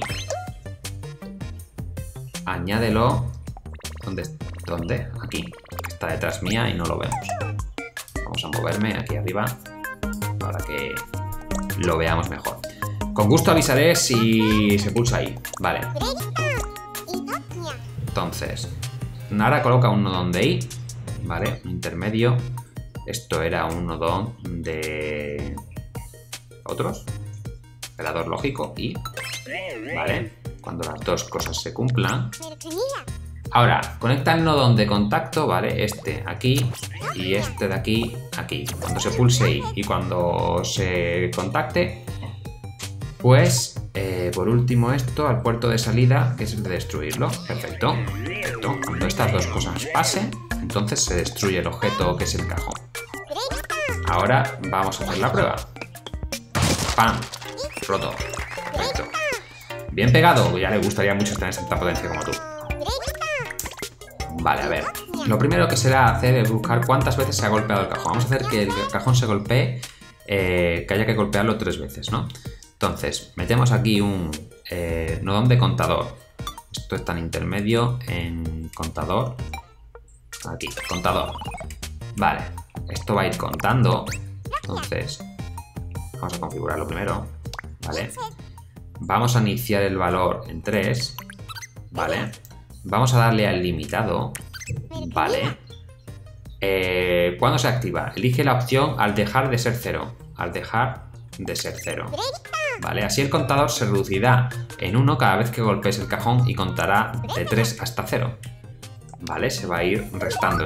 Añádelo. ¿Dónde? Aquí. Está detrás mía y no lo vemos. Vamos a moverme aquí arriba para que lo veamos mejor. Con gusto avisaré si se pulsa ahí. Vale. Entonces, ahora coloca un nodón de I. Vale, un intermedio. Esto era un nodón de... ¿Otros? Operador lógico I. Vale. Cuando las dos cosas se cumplan. Ahora, conecta el nodón de contacto, ¿vale? Este aquí y este de aquí, aquí. Cuando se pulse I y cuando se contacte, pues, por último esto, al puerto de salida, que es el de destruirlo. Perfecto. Perfecto. Cuando estas dos cosas pasen, entonces se destruye el objeto que es el cajón. Ahora vamos a hacer la prueba. ¡Pam! Roto. Perfecto. Bien pegado. Ya le gustaría mucho tener tanta potencia como tú. Vale, a ver. lo primero que será hacer es buscar cuántas veces se ha golpeado el cajón. Vamos a hacer que el cajón se golpee, que haya que golpearlo 3 veces, ¿no? Entonces, metemos aquí un nodón de contador. Esto está en intermedio, en contador. Aquí, contador. Vale, esto va a ir contando. Entonces, vamos a configurarlo primero. Vale. Vamos a iniciar el valor en 3. Vale. Vamos a darle al limitado. Vale. ¿Cuándo se activa? Elige la opción al dejar de ser 0. Al dejar de ser 0. Vale, así el contador se reducirá en 1 cada vez que golpees el cajón y contará de 3 hasta 0. Vale, se va a ir restando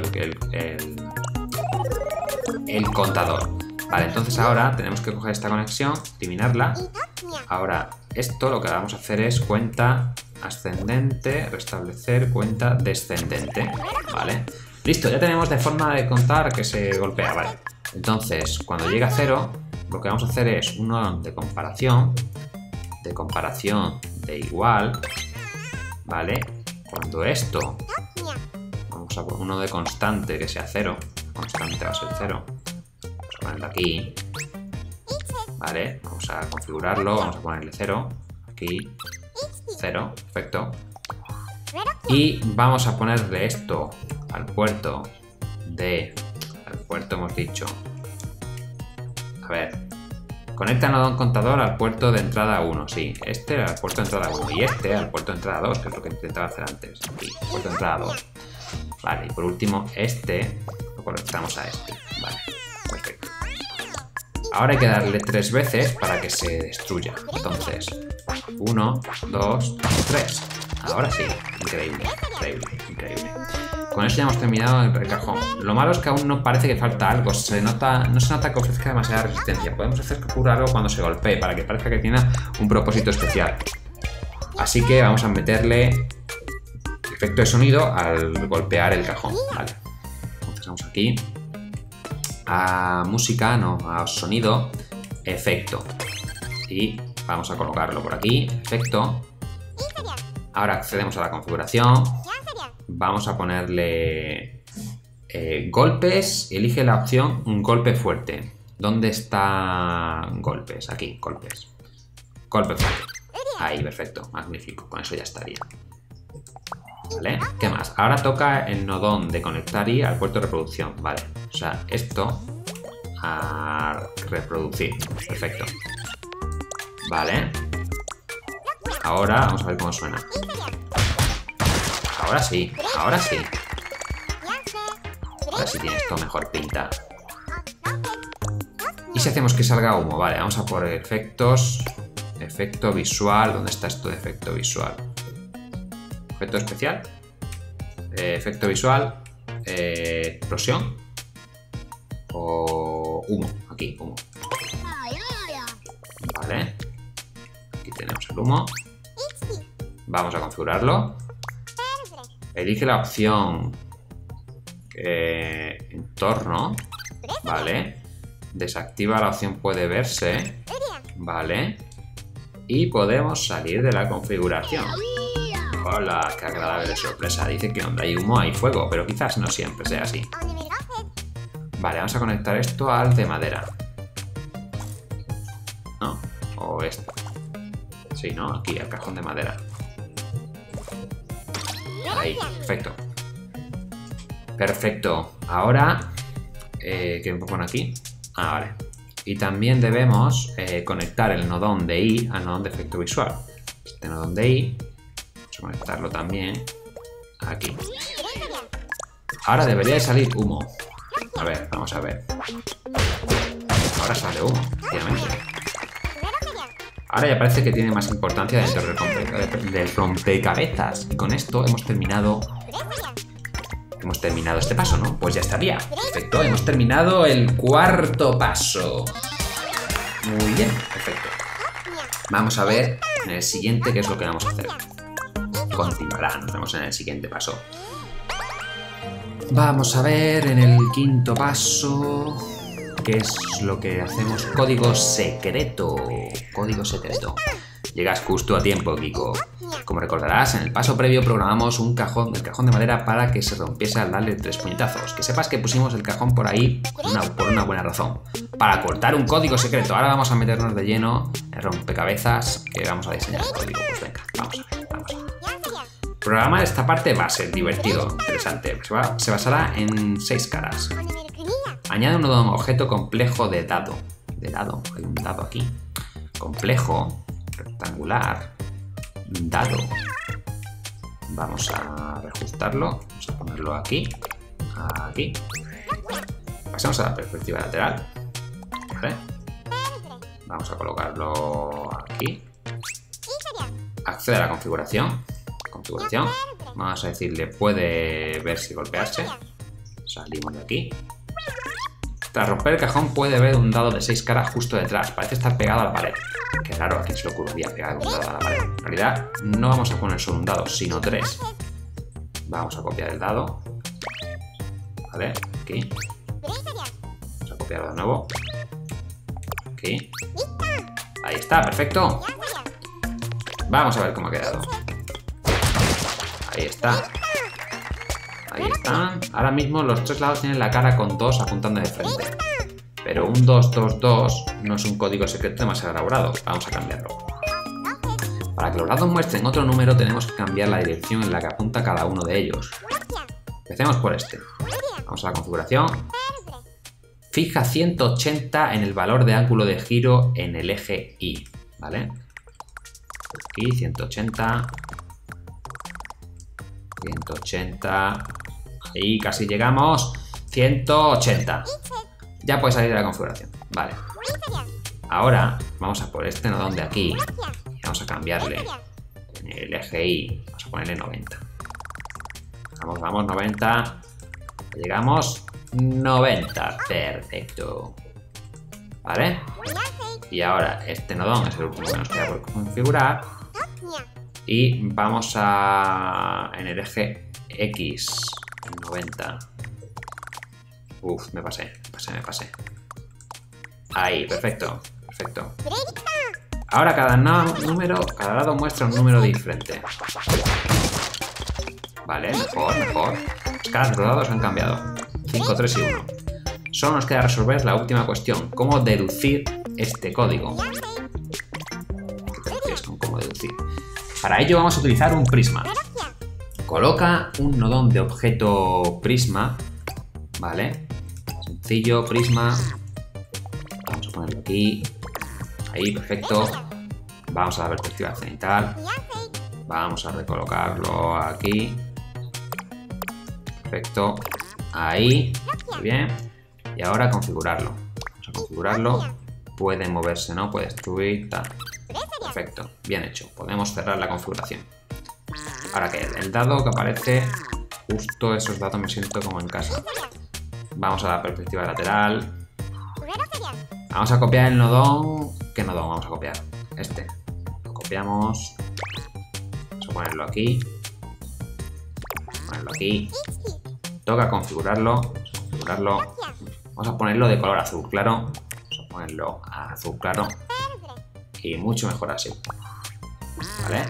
el contador. Vale, entonces ahora tenemos que coger esta conexión, eliminarla. Ahora, esto lo que vamos a hacer es cuenta ascendente, restablecer cuenta descendente. Vale, listo, ya tenemos de forma de contar que se golpea. Vale, entonces cuando llega a 0, lo que vamos a hacer es uno de comparación de igual. Vale, cuando esto, vamos a poner uno de constante que sea 0. Constante va a ser 0. Vamos a ponerlo aquí. Vale, vamos a configurarlo, vamos a ponerle 0. Aquí, 0, perfecto. Y vamos a ponerle esto al puerto hemos dicho. A ver, conecta nodón contador al puerto de entrada 1, sí, este al puerto de entrada 1 y este al puerto de entrada 2, que es lo que intentaba hacer antes. Aquí, puerto de entrada 2. Vale, y por último este lo conectamos a este. Vale, perfecto. Ahora hay que darle 3 veces para que se destruya. Entonces, 1, 2, 3. Ahora sí, increíble, increíble, increíble. Con eso ya hemos terminado el cajón. Lo malo es que aún no parece que falta algo. No se nota que ofrezca demasiada resistencia. Podemos hacer que ocurra algo cuando se golpee, para que parezca que tiene un propósito especial. Así que vamos a meterle efecto de sonido al golpear el cajón. Vale. Entonces vamos aquí a música, no, a sonido, efecto. Y vamos a colocarlo por aquí, efecto. Ahora accedemos a la configuración. Vamos a ponerle golpes. Elige la opción un golpe fuerte. ¿Dónde está golpes? Aquí, golpes. Golpe fuerte. Ahí, perfecto, magnífico. Con eso ya estaría. ¿Vale? ¿Qué más? Ahora toca el nodón de conectar y al puerto de reproducción. Vale. O sea, esto a reproducir. Perfecto. Vale. Ahora vamos a ver cómo suena. Ahora sí, ahora sí. Ahora sí tiene esto mejor pinta. ¿Y si hacemos que salga humo? Vale, vamos a por efectos. Efecto visual. ¿Dónde está esto de efecto visual? Efecto especial. Efecto visual. Explosión. O humo. Aquí, humo. Vale. Aquí tenemos el humo. Vamos a configurarlo. Elige la opción entorno. Vale. Desactiva la opción puede verse. Vale. Y podemos salir de la configuración. Hola, qué agradable sorpresa. Dice que donde hay humo hay fuego, pero quizás no siempre sea así. Vale, vamos a conectar esto al de madera. ¿No? O este. Sí, ¿no? Aquí, al cajón de madera. Ahí, perfecto. Perfecto. Ahora, ¿qué me pone aquí? Ah, vale. Y también debemos conectar el nodón de I al nodón de efecto visual. Este nodón de I, vamos a conectarlo también aquí. Ahora debería de salir humo. A ver, vamos a ver. Ahora sale humo, efectivamente. Ahora ya parece que tiene más importancia dentro del rompecabezas. Y con esto hemos terminado este paso, ¿no? Pues ya estaría. Perfecto, hemos terminado el cuarto paso. Muy bien, perfecto. Vamos a ver en el siguiente qué es lo que vamos a hacer. Continuará, nos vemos en el siguiente paso. Vamos a ver en el quinto paso qué es lo que hacemos. Código secreto. Código secreto. Llegas justo a tiempo, Kiko. Como recordarás, en el paso previo programamos el cajón de madera para que se rompiese al darle 3 puñetazos. Que sepas que pusimos el cajón por ahí por una buena razón. Para cortar un código secreto. Ahora vamos a meternos de lleno en rompecabezas que vamos a diseñar el código. Pues venga, vamos a ver. Programar esta parte va a ser divertido, interesante. Se basará en 6 caras. Añade un objeto complejo de dado. Hay un dado aquí. Complejo, rectangular, dado. Vamos a reajustarlo. Vamos a ponerlo aquí. Aquí. Pasamos a la perspectiva lateral. ¿Vale? Vamos a colocarlo aquí. Accede a la configuración. Vamos a decirle puede ver si golpearse. Salimos de aquí. Tras romper el cajón puede ver un dado de 6 caras justo detrás. Parece estar pegado a la pared. Qué raro, a quién se le ocurriría pegar un dado a la pared. En realidad no vamos a poner solo un dado, sino 3. Vamos a copiar el dado. Vale, aquí. Vamos a copiarlo de nuevo. Aquí. Ahí está, perfecto. Vamos a ver cómo ha quedado. Ahí está. Ahí están. Ahora mismo los 3 lados tienen la cara con 2 apuntando de frente. Pero un 2, 2, 2 no es un código secreto demasiado elaborado. Vamos a cambiarlo. Para que los lados muestren otro número tenemos que cambiar la dirección en la que apunta cada uno de ellos. Empecemos por este. Vamos a la configuración. Fija 180 en el valor de ángulo de giro en el eje Y. ¿Vale? Aquí 180. 180. Ahí casi llegamos. 180. Ya puede salir de la configuración. Vale. Ahora vamos a por este nodón de aquí. Y vamos a cambiarle en el eje Y. Vamos a ponerle 90. Vamos, 90. Llegamos. 90. Perfecto. ¿Vale? Y ahora este nodón es el último que nos queda por configurar. Y vamos a... en el eje X, 90. Uf, me pasé. Ahí, perfecto. Ahora cada lado muestra un número diferente. Vale, mejor. Las caras de los dados han cambiado. 5, 3 y 1. Solo nos queda resolver la última cuestión. ¿Cómo deducir este código? ¿Qué te refieres con cómo deducir? Para ello vamos a utilizar un prisma. Coloca un nodón de objeto prisma. ¿Vale? Sencillo, prisma. Vamos a ponerlo aquí. Ahí, perfecto. Vamos a la perspectiva cenital. Vamos a recolocarlo aquí. Perfecto. Ahí. Muy bien. Y ahora configurarlo. Vamos a configurarlo. Puede moverse, ¿no? Puede destruir, tal. Perfecto, bien hecho. Podemos cerrar la configuración. Ahora que el dado que aparece, justo esos datos me siento como en casa. Vamos a la perspectiva lateral. Vamos a copiar el nodón. ¿Qué nodón vamos a copiar? Este. Lo copiamos. Vamos a ponerlo aquí. Toca configurarlo. Vamos a ponerlo de color azul claro. Vamos a ponerlo a azul claro. Y mucho mejor así. ¿Vale?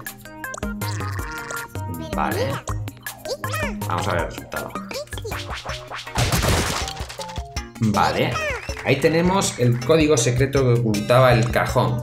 Vale. Vamos a ver el resultado. Vale. Ahí tenemos el código secreto que ocultaba el cajón.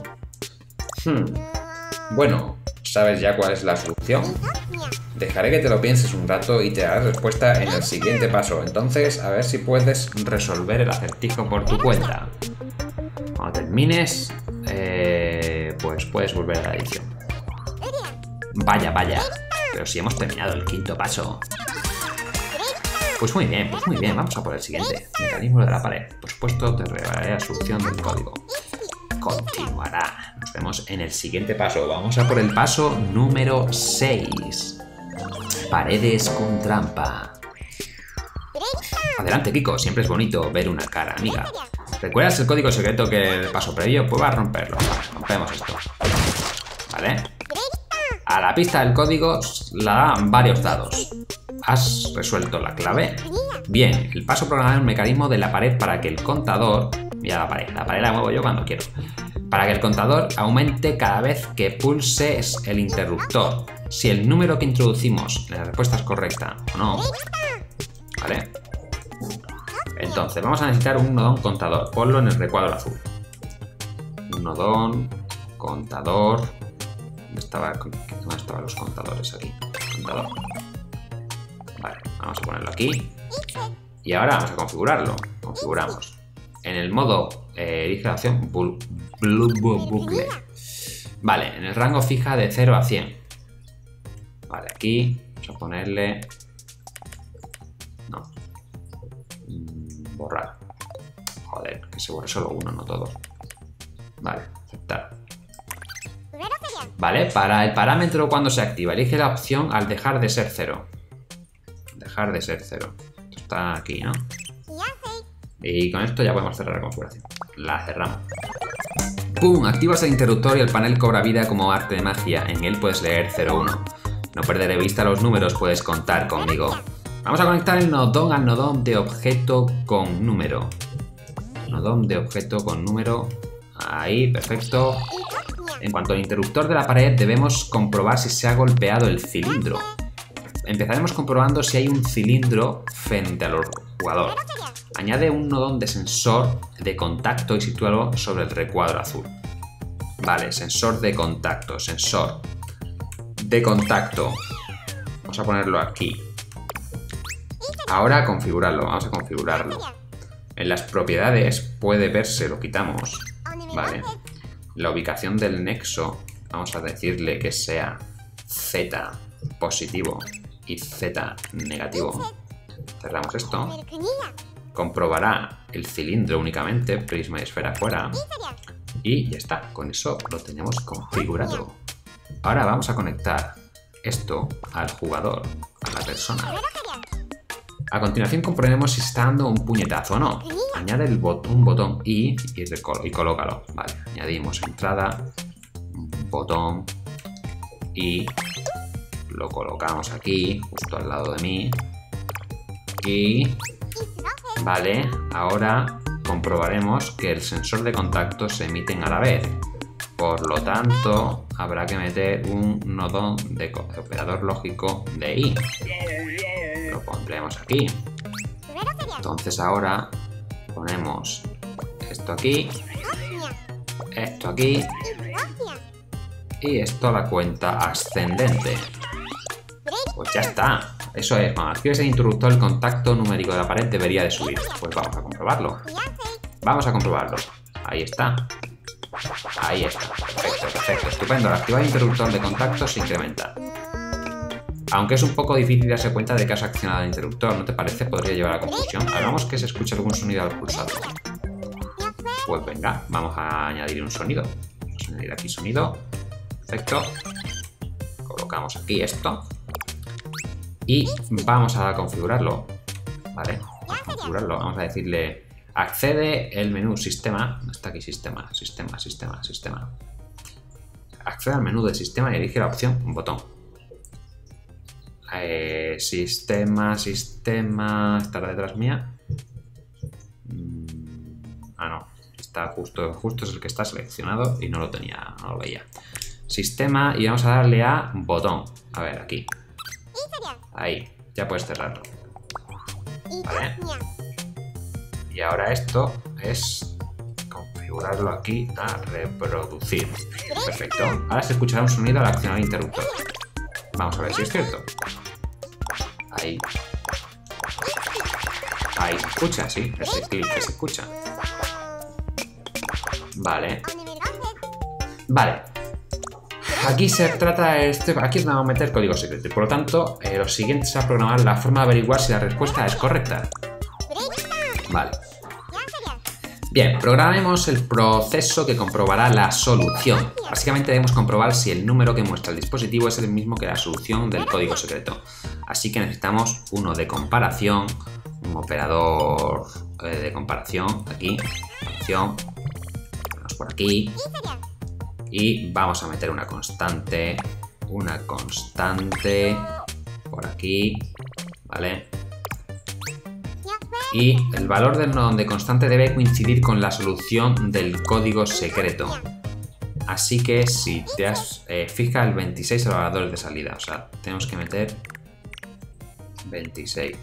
Bueno, ¿sabes ya cuál es la solución? Dejaré que te lo pienses un rato y te daré respuesta en el siguiente paso. Entonces, a ver si puedes resolver el acertijo por tu cuenta. Cuando termines, pues puedes volver a la edición. Vaya, pero si hemos terminado el quinto paso. Pues muy bien, vamos a por el siguiente. Mecanismo de la pared. Por supuesto, te revelaré la solución del código. Continuará. Nos vemos en el siguiente paso. Vamos a por el paso número 6. Paredes con trampa. Adelante, Kiko. Siempre es bonito ver una cara amiga. ¿Recuerdas el código secreto que el paso previo? Pues va a romperlo. Rompemos esto. ¿Vale? A la pista del código la dan varios dados. ¿Has resuelto la clave? Bien, el paso programa un mecanismo de la pared para que el contador... Mira la pared la muevo yo cuando quiero. Para que el contador aumente cada vez que pulses el interruptor. si el número que introducimos en la respuesta es correcta o no. ¿Vale? Entonces, vamos a necesitar un nodón contador. Ponlo en el recuadro azul. Un nodón contador. ¿Dónde estaban los contadores aquí? Contador. Vale, vamos a ponerlo aquí. Y ahora vamos a configurarlo. Configuramos. En el modo, elige la opción bucle. Vale, en el rango fija de 0 a 100. Vale, aquí vamos a ponerle... No. Borrar. Joder, que se borre solo uno, no todos. Vale, aceptar. Vale, para el parámetro cuando se activa, elige la opción al dejar de ser 0. Dejar de ser 0. Esto está aquí, ¿no? Y con esto ya podemos cerrar la configuración. La cerramos. ¡Pum! Activas el interruptor y el panel cobra vida como arte de magia. En él puedes leer 01. No perder de vista los números, puedes contar conmigo. Vamos a conectar el nodón al nodón de objeto con número. Nodón de objeto con número. Ahí, perfecto. En cuanto al interruptor de la pared, debemos comprobar si se ha golpeado el cilindro. Empezaremos comprobando si hay un cilindro frente al jugador. Añade un nodón de sensor de contacto y sitúalo sobre el recuadro azul. Vale, sensor de contacto, sensor de contacto. Vamos a ponerlo aquí. Ahora configurarlo, vamos a configurarlo. En las propiedades puede verse, lo quitamos. Vale. La ubicación del nexo, vamos a decirle que sea Z positivo y Z negativo. Cerramos esto. Comprobará el cilindro únicamente, prisma y esfera fuera. Y ya está, con eso lo tenemos configurado. Ahora vamos a conectar esto al jugador, a la persona. A continuación comprobaremos si está dando un puñetazo o no. Añade un botón y colócalo. Vale, añadimos entrada, botón y lo colocamos aquí, justo al lado de mí. Y vale, ahora comprobaremos que el sensor de contacto se emiten a la vez. Por lo tanto, habrá que meter un nodón de operador lógico de I. Lo pondremos aquí. Entonces ahora ponemos esto aquí, esto aquí y esto a la cuenta ascendente. Pues ya está. Eso es, cuando actives el interruptor, el contacto numérico de la pared debería de subir. Pues vamos a comprobarlo. Vamos a comprobarlo. Ahí está. Ahí está. Perfecto, perfecto. Estupendo. Al activar el interruptor de contacto se incrementa. Aunque es un poco difícil darse cuenta de que has accionado el interruptor, ¿no te parece? Podría llevar a la confusión. Hagamos que se escuche algún sonido al pulsar. Pues venga, vamos a añadir un sonido. Vamos a añadir aquí sonido. Perfecto. Colocamos aquí esto. Y vamos a configurarlo. Vale, vamos a configurarlo. Vamos a decirle, accede el menú sistema. Está aquí sistema. Accede al menú del sistema y elige la opción botón. Sistema. ¿Estará detrás mía? No. Está justo es el que está seleccionado y no lo tenía, no lo veía. Sistema y vamos a darle a botón. A ver, aquí. Ahí, ya puedes cerrarlo. Vale. Y ahora esto es configurarlo aquí a reproducir. Perfecto. Ahora se escuchará un sonido al accionar el interruptor. Vamos a ver si es cierto. Ahí. Ahí se escucha, sí. Ese clic que se escucha. Vale. Vale. Aquí se trata aquí es nada más meter código secreto. Y por lo tanto, lo siguiente será programar la forma de averiguar si la respuesta es correcta. Vale. Bien, programemos el proceso que comprobará la solución. Básicamente debemos comprobar si el número que muestra el dispositivo es el mismo que la solución del código secreto. Así que necesitamos uno de comparación, un operador de comparación, aquí, comparación, ponemos por aquí, y vamos a meter una constante por aquí, ¿vale? Y el valor del nodón de constante debe coincidir con la solución del código secreto. Así que si te has fija el 26 valores de salida, o sea, tenemos que meter 26,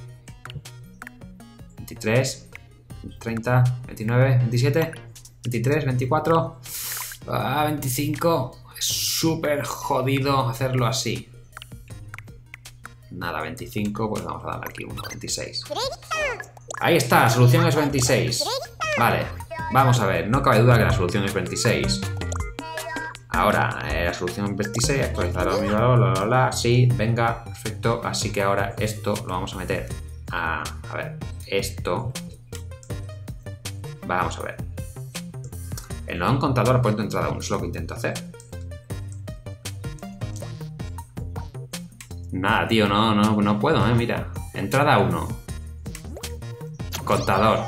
23, 30, 29, 27, 23, 24, 25. Es súper jodido hacerlo así. Nada, 25, pues vamos a darle aquí uno, 26. Ahí está, la solución es 26. Vale, vamos a ver, no cabe duda que la solución es 26. Ahora, la solución es 26, actualizar mi valor, sí, venga, perfecto. Así que ahora esto lo vamos a meter a ver, esto. Vamos a ver. El nodo en contador ha puesto entrada 1, es lo que intento hacer. Nada, tío, no puedo, mira. Entrada 1. Contador.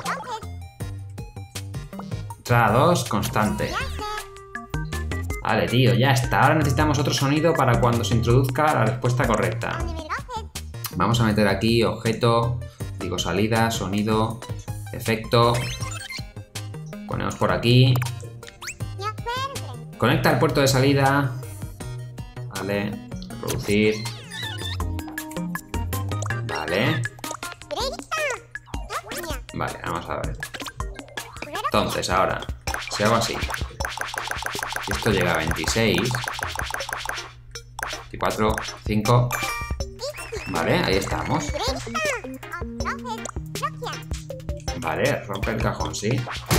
Entrada 2, constante. Vale, tío, ya está. Ahora necesitamos otro sonido para cuando se introduzca la respuesta correcta. Vamos a meter aquí objeto, digo salida, sonido, efecto. Ponemos por aquí. Conecta el puerto de salida. Vale, reproducir. Vale. Vale, vamos a ver. Entonces, ahora, si hago así. Si esto llega a 26. 24, 5. Vale, ahí estamos. Vale, rompe el cajón, sí.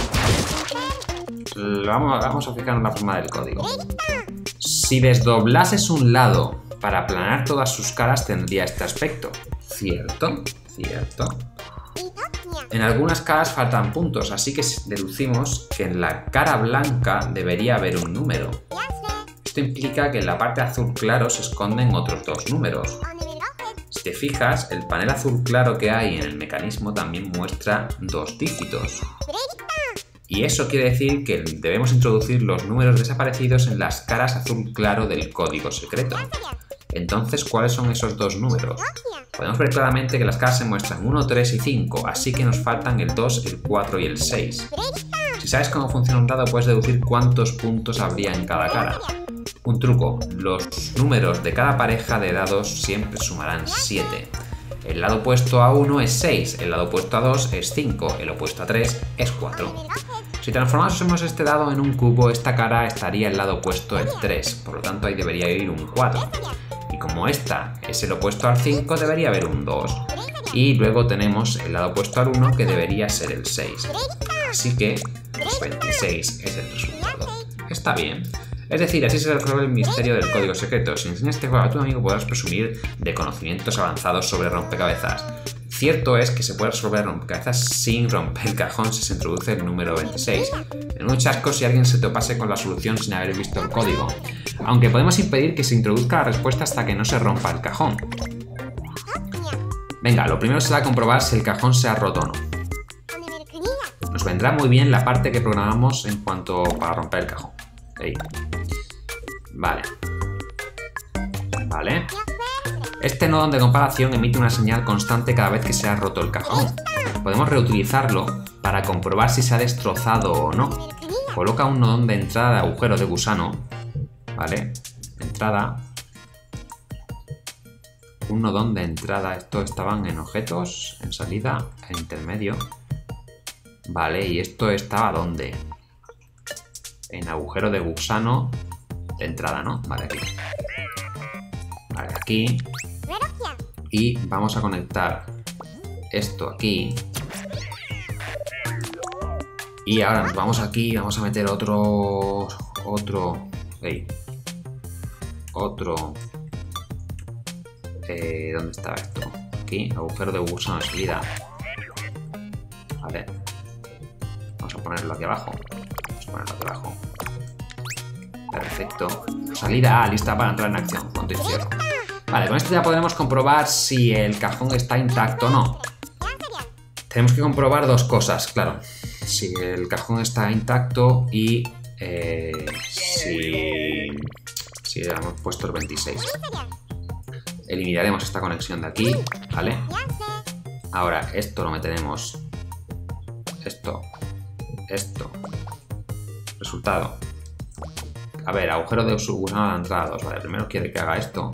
Vamos a fijarnos la forma del código. Si desdoblases un lado para aplanar todas sus caras tendría este aspecto. ¿Cierto? ¿Cierto? En algunas caras faltan puntos, así que deducimos que en la cara blanca debería haber un número. Esto implica que en la parte azul claro se esconden otros dos números. Si te fijas, el panel azul claro que hay en el mecanismo también muestra 2 dígitos. Y eso quiere decir que debemos introducir los números desaparecidos en las caras azul claro del código secreto. Entonces, ¿cuáles son esos 2 números? Podemos ver claramente que las caras se muestran 1, 3 y 5, así que nos faltan el 2, el 4 y el 6. Si sabes cómo funciona un dado, puedes deducir cuántos puntos habría en cada cara. Un truco, los números de cada pareja de dados siempre sumarán 7. El lado opuesto a 1 es 6, el lado opuesto a 2 es 5, el opuesto a 3 es 4. Si transformásemos este dado en un cubo, esta cara estaría el lado opuesto el 3, por lo tanto ahí debería ir un 4. Y como esta es el opuesto al 5, debería haber un 2. Y luego tenemos el lado opuesto al 1, que debería ser el 6. Así que 26 es el resultado. Está bien. Es decir, así se resuelve el misterio del código secreto. Si enseñas este juego a tu amigo, podrás presumir de conocimientos avanzados sobre rompecabezas. Cierto es que se puede resolver rompecabezas sin romper el cajón si se introduce el número 26. En un chasco si alguien se topase con la solución sin haber visto el código. Aunque podemos impedir que se introduzca la respuesta hasta que no se rompa el cajón. Venga, lo primero será comprobar si el cajón se ha roto o no. Nos vendrá muy bien la parte que programamos en cuanto para romper el cajón. Ahí. Vale. Vale. Este nodo de comparación emite una señal constante cada vez que se ha roto el cajón. Podemos reutilizarlo para comprobar si se ha destrozado o no. Coloca un nodón de entrada de agujero de gusano. Vale. Entrada. Un nodón de entrada. Estos estaban en objetos, en salida, en intermedio. Vale, y esto estaba ¿dónde? En agujero de gusano de entrada, ¿no? Vale, aquí. Vale, aquí. Y vamos a conectar esto aquí. Y ahora nos vamos aquí, vamos a meter otro. ¿Dónde estaba esto? Aquí, agujero de gusano de salida. Vale. Vamos a ponerlo aquí abajo. Vamos a ponerlo aquí abajo. Perfecto. Salida lista para entrar en acción. Punto y cierro. Vale, con esto ya podremos comprobar si el cajón está intacto o no. Tenemos que comprobar 2 cosas, claro. Si el cajón está intacto y si hemos puesto el 26. Eliminaremos esta conexión de aquí, ¿vale? Ahora esto lo meteremos. Esto. Resultado. A ver, agujero de gusano a la entrada 2. Vale, primero quiere que haga esto.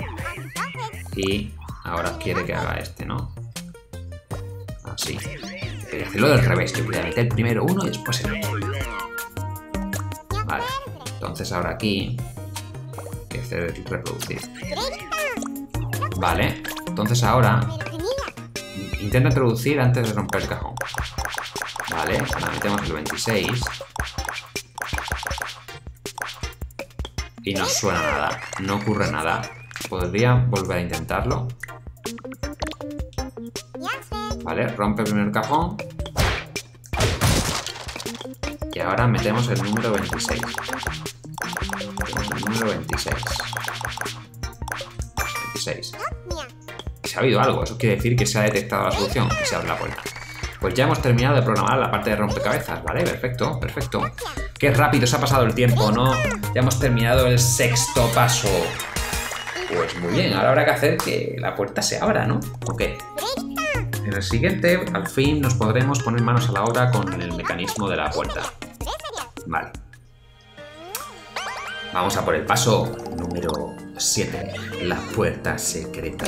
Y ahora quiere que haga este, ¿no? Así. Quería hacerlo del revés. Que quería meter primero uno y después el otro. Vale. Entonces ahora aquí hay que hacer reproducir. Vale. Entonces ahora intenta introducir antes de romper el cajón. Vale. Ahora metemos el 26. Y no suena nada. No ocurre nada. Podría volver a intentarlo. Vale. Rompe primero el cajón. Y ahora metemos el número 26. Metemos el número 26. 26. Se ha oído algo. Eso quiere decir que se ha detectado la solución y se abre la puerta. Pues ya hemos terminado de programar la parte de rompecabezas, ¿vale? Perfecto, perfecto. Qué rápido se ha pasado el tiempo, ¿no? Ya hemos terminado el 6.º paso. Pues muy bien, ahora habrá que hacer que la puerta se abra, ¿no? ¿O qué? En el siguiente, al fin, nos podremos poner manos a la obra con el mecanismo de la puerta. Vale. Vamos a por el paso número 7. La puerta secreta.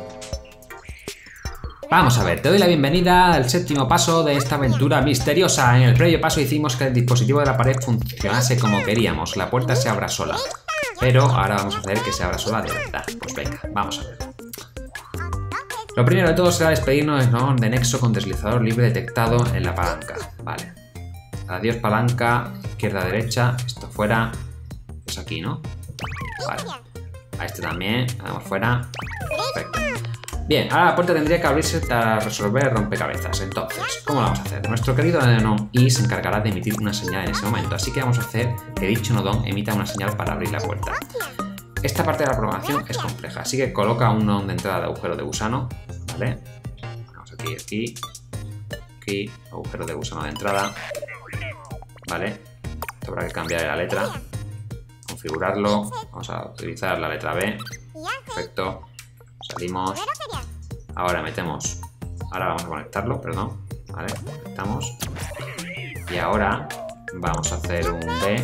Vamos a ver, te doy la bienvenida al 7.º paso de esta aventura misteriosa. En el previo paso hicimos que el dispositivo de la pared funcionase como queríamos. La puerta se abra sola. Pero ahora vamos a hacer que se abra sola de verdad. Pues venga, vamos a ver. Lo primero de todo será despedirnos de nexo con deslizador libre detectado en la palanca. Vale. Adiós palanca, izquierda, derecha. Esto fuera. Es aquí, ¿no? Vale. A este también. Vamos fuera. Perfecto. Bien, ahora la puerta tendría que abrirse para resolver rompecabezas. Entonces, ¿cómo lo vamos a hacer? Nuestro querido nodón I se encargará de emitir una señal en ese momento, así que vamos a hacer que dicho nodón emita una señal para abrir la puerta. Esta parte de la programación es compleja, así que coloca un nodón de entrada de agujero de gusano, ¿vale? Vamos aquí, agujero de gusano de entrada, ¿vale? Esto habrá que cambiar la letra, configurarlo, vamos a utilizar la letra B, perfecto. Salimos. Ahora metemos. Ahora vamos a conectarlo, perdón. Vale, conectamos. Y ahora vamos a hacer un B.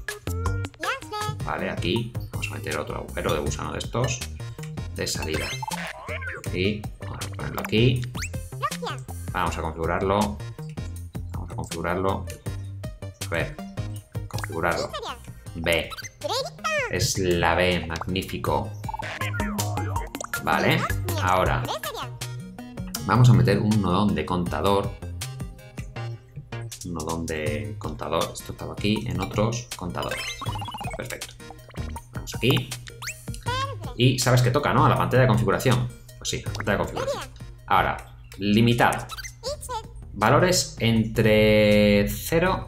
Vale, aquí. Vamos a meter otro agujero de gusano de estos. De salida. Y vamos a ponerlo aquí. Vamos a configurarlo. Vamos a configurarlo. A ver. Configurarlo. B. Es la B. Magnífico. Vale, ahora vamos a meter un nodón de contador. Un nodón de contador. Esto estaba aquí, en otros, contador. Perfecto. Vamos aquí. Y sabes que toca, ¿no? A la pantalla de configuración. Pues sí, la pantalla de configuración. Ahora, limitado. Valores entre 0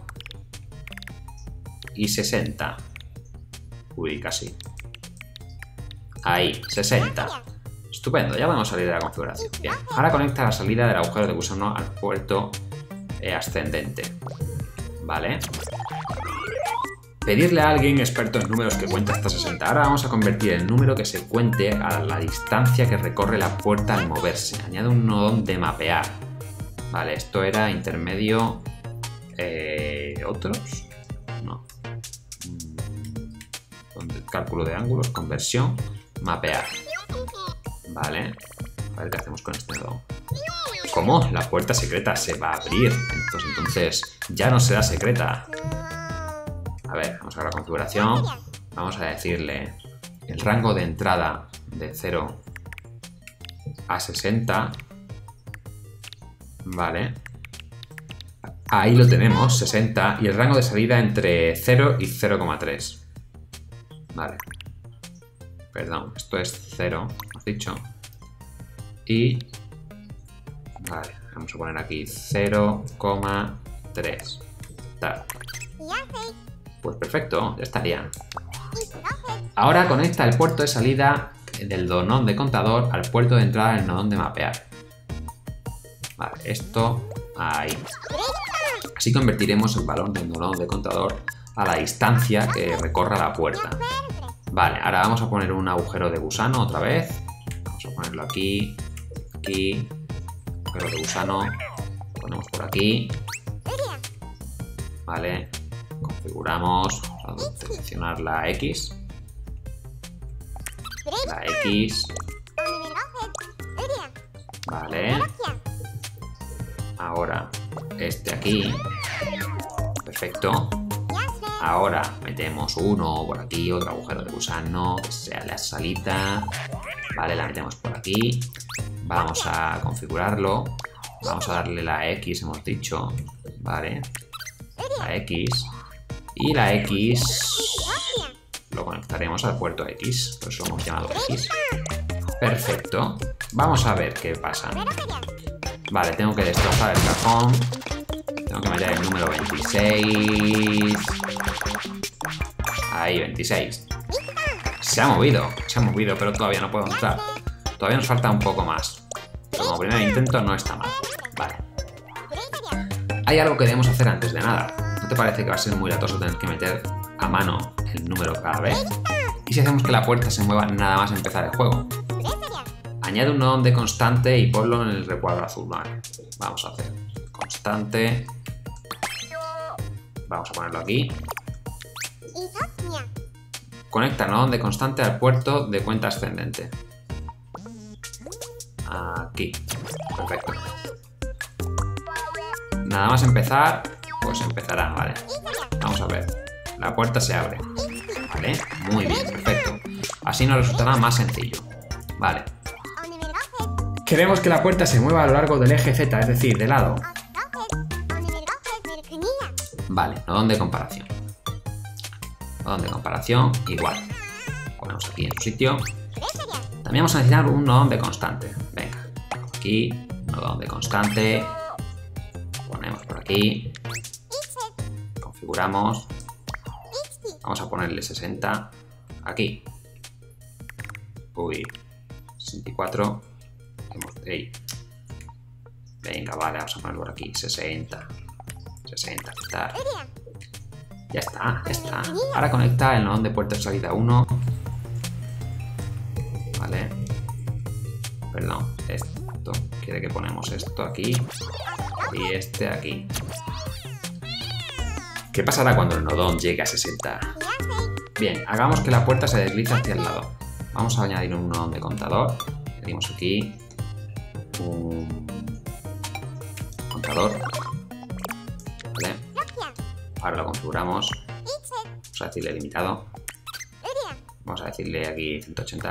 y 60. Uy, casi. Ahí, 60. Estupendo, ya podemos salir de la configuración. Bien, ahora conecta la salida del agujero de gusano al puerto ascendente. Vale. Pedirle a alguien experto en números que cuente hasta 60. Ahora vamos a convertir el número que se cuente a la distancia que recorre la puerta al moverse. Añade un nodón de mapear. Vale, esto era intermedio. ¿Otros? No. Cálculo de ángulos, conversión, mapear. Vale, a ver qué hacemos con este nodo. ¿Cómo? La puerta secreta se va a abrir. Entonces ya no será secreta. A ver, vamos a la configuración. Vamos a decirle el rango de entrada de 0 a 60. Vale. Ahí lo tenemos, 60. Y el rango de salida entre 0 y 0,3. Vale. Perdón, esto es 0, hemos dicho. Y... Vale, vamos a poner aquí 0,3. Tal. Pues perfecto, ya estaría. Ahora conecta el puerto de salida del nodón de contador al puerto de entrada del nodón de mapear. Vale, esto ahí. Así convertiremos el valor del nodón de contador a la distancia que recorra la puerta. Vale, ahora vamos a poner un agujero de gusano otra vez. Vamos a ponerlo aquí, aquí, agujero de gusano, ponemos por aquí. Vale, Configuramos, vamos a seleccionar la X. La X. Vale. Ahora, este aquí. Perfecto. Ahora metemos uno por aquí, otro agujero de gusano, que sea la salita. Vale, la metemos por aquí. Vamos a configurarlo. Vamos a darle la X, hemos dicho. Vale. La X. Y la X lo conectaremos al puerto X. Por eso lo hemos llamado X. Perfecto. Vamos a ver qué pasa. Vale, tengo que destrozar el cajón. Tengo que meter el número 26. Ahí, 26. Se ha movido, pero todavía no puedo entrar. Todavía nos falta un poco más. Pero como primer intento no está mal. Vale. Hay algo que debemos hacer antes de nada. ¿No te parece que va a ser muy latoso tener que meter a mano el número cada vez? ¿Y si hacemos que la puerta se mueva nada más empezar el juego? Añade un nodo de constante y ponlo en el recuadro azul. Vale. Vamos a hacer constante. Vamos a ponerlo aquí. Conecta nodo de constante al puerto de cuenta ascendente. Aquí. Perfecto. Nada más empezar, pues empezará, ¿vale? Vamos a ver. La puerta se abre. ¿Vale? Muy bien, perfecto. Así nos resultará más sencillo. Vale. Queremos que la puerta se mueva a lo largo del eje Z, es decir, de lado. Vale, nodón de comparación. Nodón de comparación, igual. Ponemos aquí en su sitio. También vamos a necesitar un nodón de constante. Venga, aquí, nodón de constante. Ponemos por aquí. Configuramos. Vamos a ponerle 60. Aquí. Uy, 64. Hey. Venga, vale, vamos a ponerlo por aquí. 60. 60, aceptar. Ya está, ya está. Ahora conecta el nodón de puerta de salida 1. Vale. Perdón, esto. Quiere que ponemos esto aquí. Y este aquí. ¿Qué pasará cuando el nodón llegue a 60? Bien, hagamos que la puerta se deslice hacia el lado. Vamos a añadir un nodón de contador. Añadimos aquí un contador. Vale. Ahora lo configuramos. Vamos a decirle limitado. Vamos a decirle aquí 180.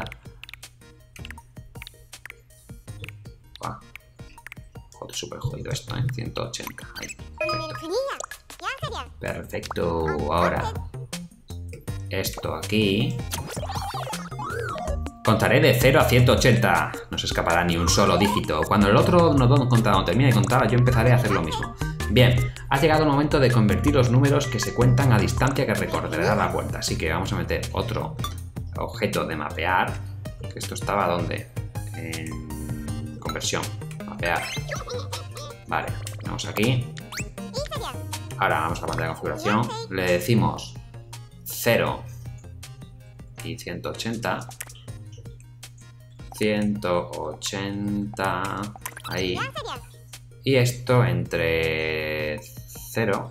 Joder, súper jodido esto, ¿eh? 180. Ahí. Perfecto. Perfecto. Ahora, esto aquí. Contaré de 0 a 180. No se escapará ni un solo dígito. Cuando el otro nodón contador termine de contar, yo empezaré a hacer lo mismo. Bien, ha llegado el momento de convertir los números que se cuentan a distancia que recorrerá la puerta. Así que vamos a meter otro objeto de mapear. Que esto estaba ¿dónde? En conversión. Mapear. Vale, ponemos aquí. Ahora vamos a la pantalla de configuración. Le decimos 0 y 180. 180. Ahí. Y esto entre 0.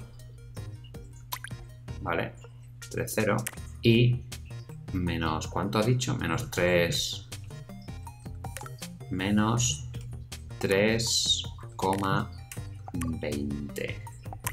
Vale. Entre 0 y menos. ¿Cuánto ha dicho? Menos 3. Menos 3,20.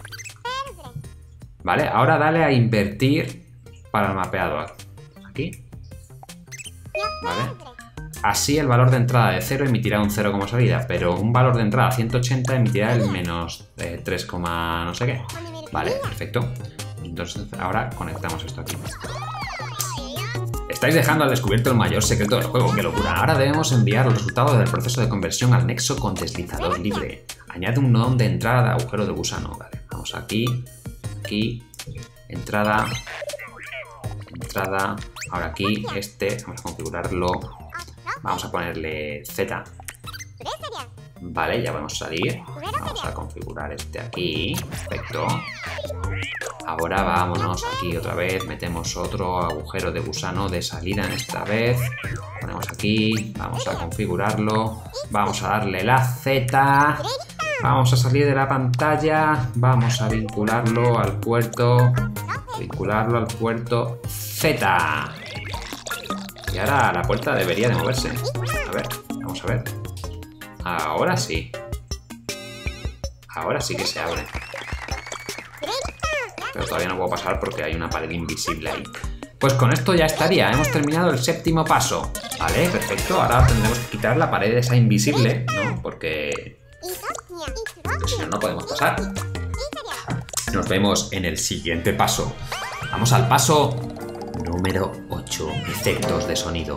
Vale, ahora dale a invertir para el mapeador. Aquí. Vale. Así el valor de entrada de 0 emitirá un 0 como salida, pero un valor de entrada 180 emitirá el menos 3, no sé qué. Vale, perfecto. Entonces ahora conectamos esto aquí. Estáis dejando al descubierto el mayor secreto del juego, ¡qué locura! Ahora debemos enviar los resultados del proceso de conversión al nexo con deslizador libre. Añade un nodón de entrada de agujero de gusano. Vale, vamos aquí, aquí, entrada, entrada. Ahora aquí, vamos a configurarlo. Vamos a ponerle Z. Vale, ya podemos salir. Vamos a configurar este aquí. Perfecto. Ahora vámonos aquí otra vez. Metemos otro agujero de gusano de salida en esta vez. Ponemos aquí. Vamos a configurarlo. Vamos a darle la Z. Vamos a salir de la pantalla. Vamos a vincularlo al puerto. Vincularlo al puerto Z. Y ahora la puerta debería de moverse. A ver, vamos a ver. Ahora sí. Ahora sí que se abre. Pero todavía no puedo pasar porque hay una pared invisible ahí. Pues con esto ya estaría. Hemos terminado el séptimo paso. Vale, perfecto. Ahora tendremos que quitar la pared esa invisible, ¿no? Porque si no, no podemos pasar. Nos vemos en el siguiente paso. Vamos al paso número 8. Efectos de sonido.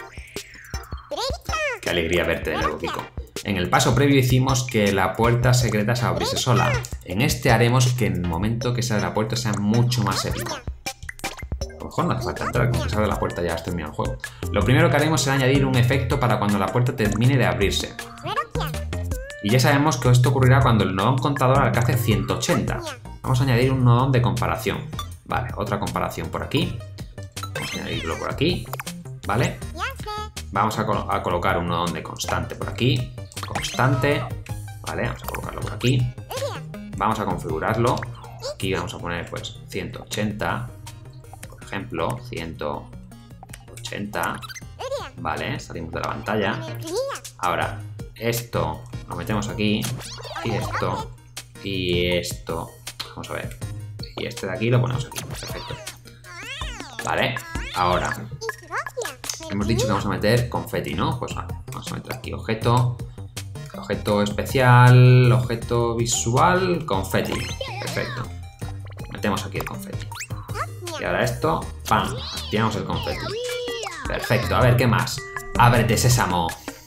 Qué alegría verte de nuevo, Kiko. En el paso previo hicimos que la puerta secreta se abriese sola. En este haremos que en el momento que se abra la puerta sea mucho más épico. A lo mejor no hace falta entrar, como que se abre la puerta ya has terminado el juego. Lo primero que haremos será añadir un efecto para cuando la puerta termine de abrirse. Y ya sabemos que esto ocurrirá cuando el nodón contador alcance 180. Vamos a añadir un nodón de comparación. Vale, otra comparación por aquí. Vamos a añadirlo por aquí. Vale. Vamos a colocar un nodón de constante por aquí. Constante. Vale, vamos a colocarlo por aquí. Vamos a configurarlo. Aquí vamos a poner pues 180. Por ejemplo, 180. Vale, salimos de la pantalla. Ahora, esto lo metemos aquí. Y esto. Y esto. Vamos a ver. Y este de aquí lo ponemos aquí. Perfecto. Vale, ahora. Hemos dicho que vamos a meter confeti, ¿no? Pues vale, vamos a meter aquí objeto. Objeto especial, objeto visual, confeti. Perfecto. Metemos aquí el confeti. Y ahora esto, ¡pam! Activamos el confeti. Perfecto, a ver, ¿qué más? Ábrete, sésamo.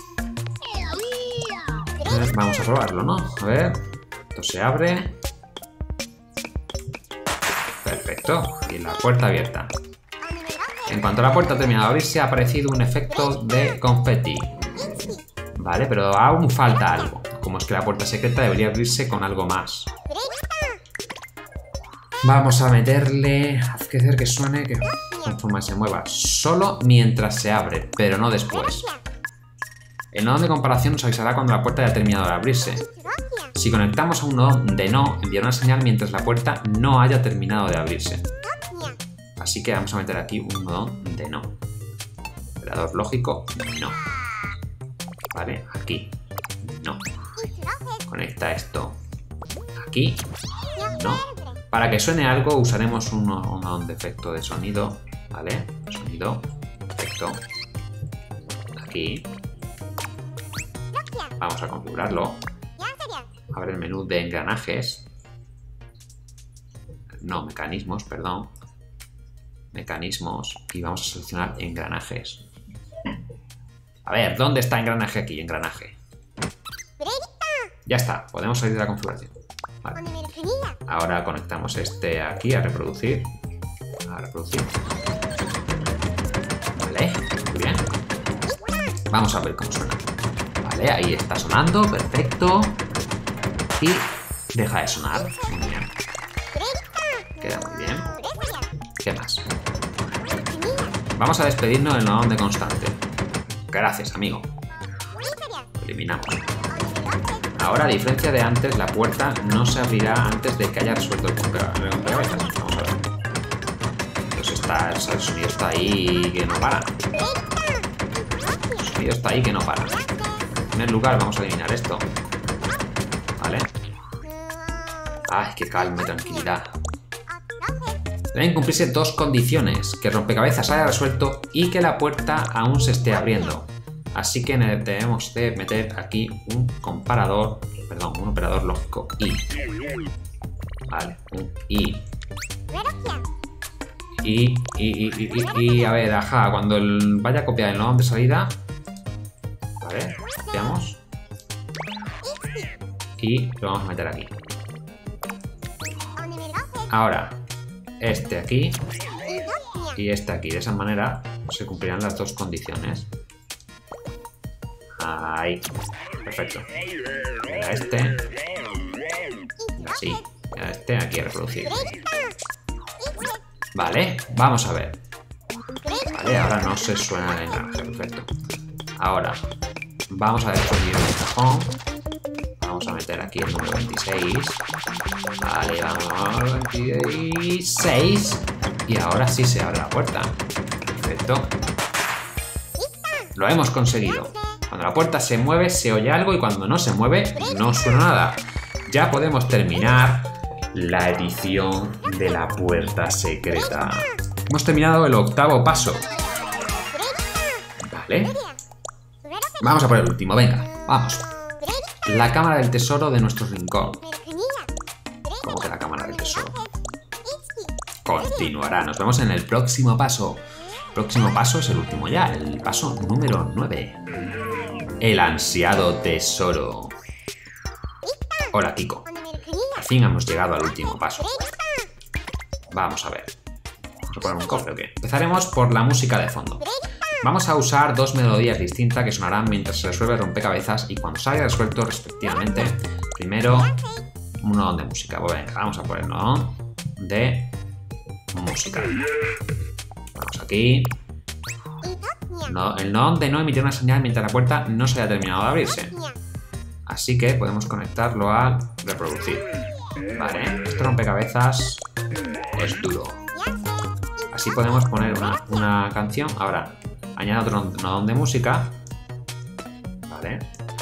Vamos a probarlo, ¿no? A ver. Esto se abre. Perfecto. Y la puerta abierta. En cuanto la puerta ha terminado de abrirse, ha aparecido un efecto de confeti. Vale, pero aún falta algo. Como es que la puerta secreta debería abrirse con algo más. Vamos a meterle... Haz que hacer que suene, que conforme se mueva. Solo mientras se abre, pero no después. El nodo de comparación nos avisará cuando la puerta haya terminado de abrirse. Si conectamos a un nodo de no, enviará una señal mientras la puerta no haya terminado de abrirse. Así que vamos a meter aquí un nodo de no. Operador lógico, no. Vale, aquí, no. Conecta esto aquí, no. Para que suene algo usaremos un nodo de efecto de sonido. Vale, sonido, efecto. Aquí. Vamos a configurarlo. Abre el menú de engranajes. No, mecanismos, perdón. Mecanismos. Y vamos a seleccionar engranajes. A ver, ¿dónde está engranaje aquí? Engranaje. Ya está, podemos salir de la configuración. Vale. Ahora conectamos este aquí a reproducir. A reproducir. Vale, muy bien. Vamos a ver cómo suena. Vale, ahí está sonando, perfecto. Y deja de sonar. Muy bien. Queda muy bien. ¿Qué más? Vamos a despedirnos del nodo de constante. Gracias, amigo. Lo eliminamos. Ahora, a diferencia de antes, la puerta no se abrirá antes de que haya resuelto el rompecabezas. Vamos a ver. Pues el sonido está ahí que no para. El sonido está ahí que no para. En primer lugar, vamos a eliminar esto. Vale. Ay, qué calma y tranquilidad. Deben cumplirse dos condiciones: que el rompecabezas haya resuelto y que la puerta aún se esté abriendo. Así que debemos de meter aquí un comparador, perdón, un operador lógico I. Vale, un I. Y a ver, ajá, cuando vaya a copiar el nodo de salida, vale, copiamos y lo vamos a meter aquí. Ahora, este aquí y este aquí. De esa manera se cumplirán las dos condiciones. Ahí. Perfecto. Y a este. Y así. Y a este aquí a reproducir. Vale, vamos a ver. Vale, ahora no se suena el engranaje. Perfecto. Ahora, vamos a definir el cajón. Vamos a meter meter aquí el número 26. Vale, vamos, 26. Y ahora sí se abre la puerta. Perfecto. Lo hemos conseguido. Cuando la puerta se mueve, se oye algo y cuando no se mueve, no suena nada. Ya podemos terminar la edición de la puerta secreta. Hemos terminado el 8º paso. Vale. Vamos a por el último, venga, vamos. La cámara del tesoro de nuestro rincón. ¿Cómo que la cámara del tesoro? Continuará, nos vemos en el próximo paso. El próximo paso es el último ya, el paso número 9. El ansiado tesoro. Hola, Kiko. Al fin hemos llegado al último paso. Vamos a ver. ¿Vamos a poner un cofre o qué? Empezaremos por la música de fondo. Vamos a usar dos melodías distintas que sonarán mientras se resuelve el rompecabezas y cuando salga resuelto respectivamente. Primero, un nodón de música. Pues venga, vamos a poner nodón de música. Vamos aquí. No, el nodón de no emitir una señal mientras la puerta no se haya terminado de abrirse. Así que podemos conectarlo a reproducir. Vale, este rompecabezas es duro. Así podemos poner una canción. Ahora, añado otro nodón de música. Vale.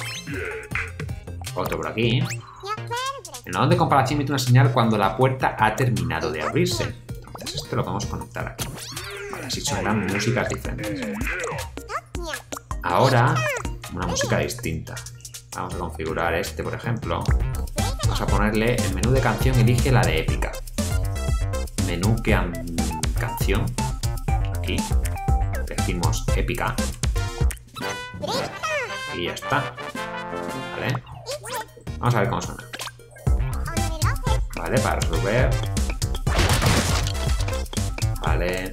Otro por aquí. El nodón de comparación emite una señal cuando la puerta ha terminado de abrirse. Entonces este lo podemos conectar aquí. Vale, así sonarán músicas diferentes. Ahora, una música distinta. Vamos a configurar este, por ejemplo. Vamos a ponerle el menú de canción, elige la de épica. Menú canción. Aquí. Decimos épica. Y ya está. Vale. Vamos a ver cómo suena. Vale, para resolver. Vale.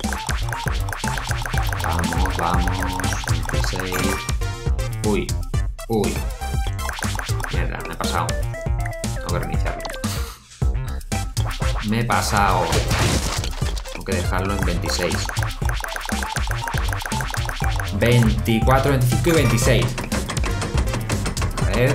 Vamos, vamos. 26. Uy. Uy. Mierda, me he pasado. Tengo que reiniciarlo. Me he pasado. Tengo que dejarlo en 26. 24, 25 y 26. A ver.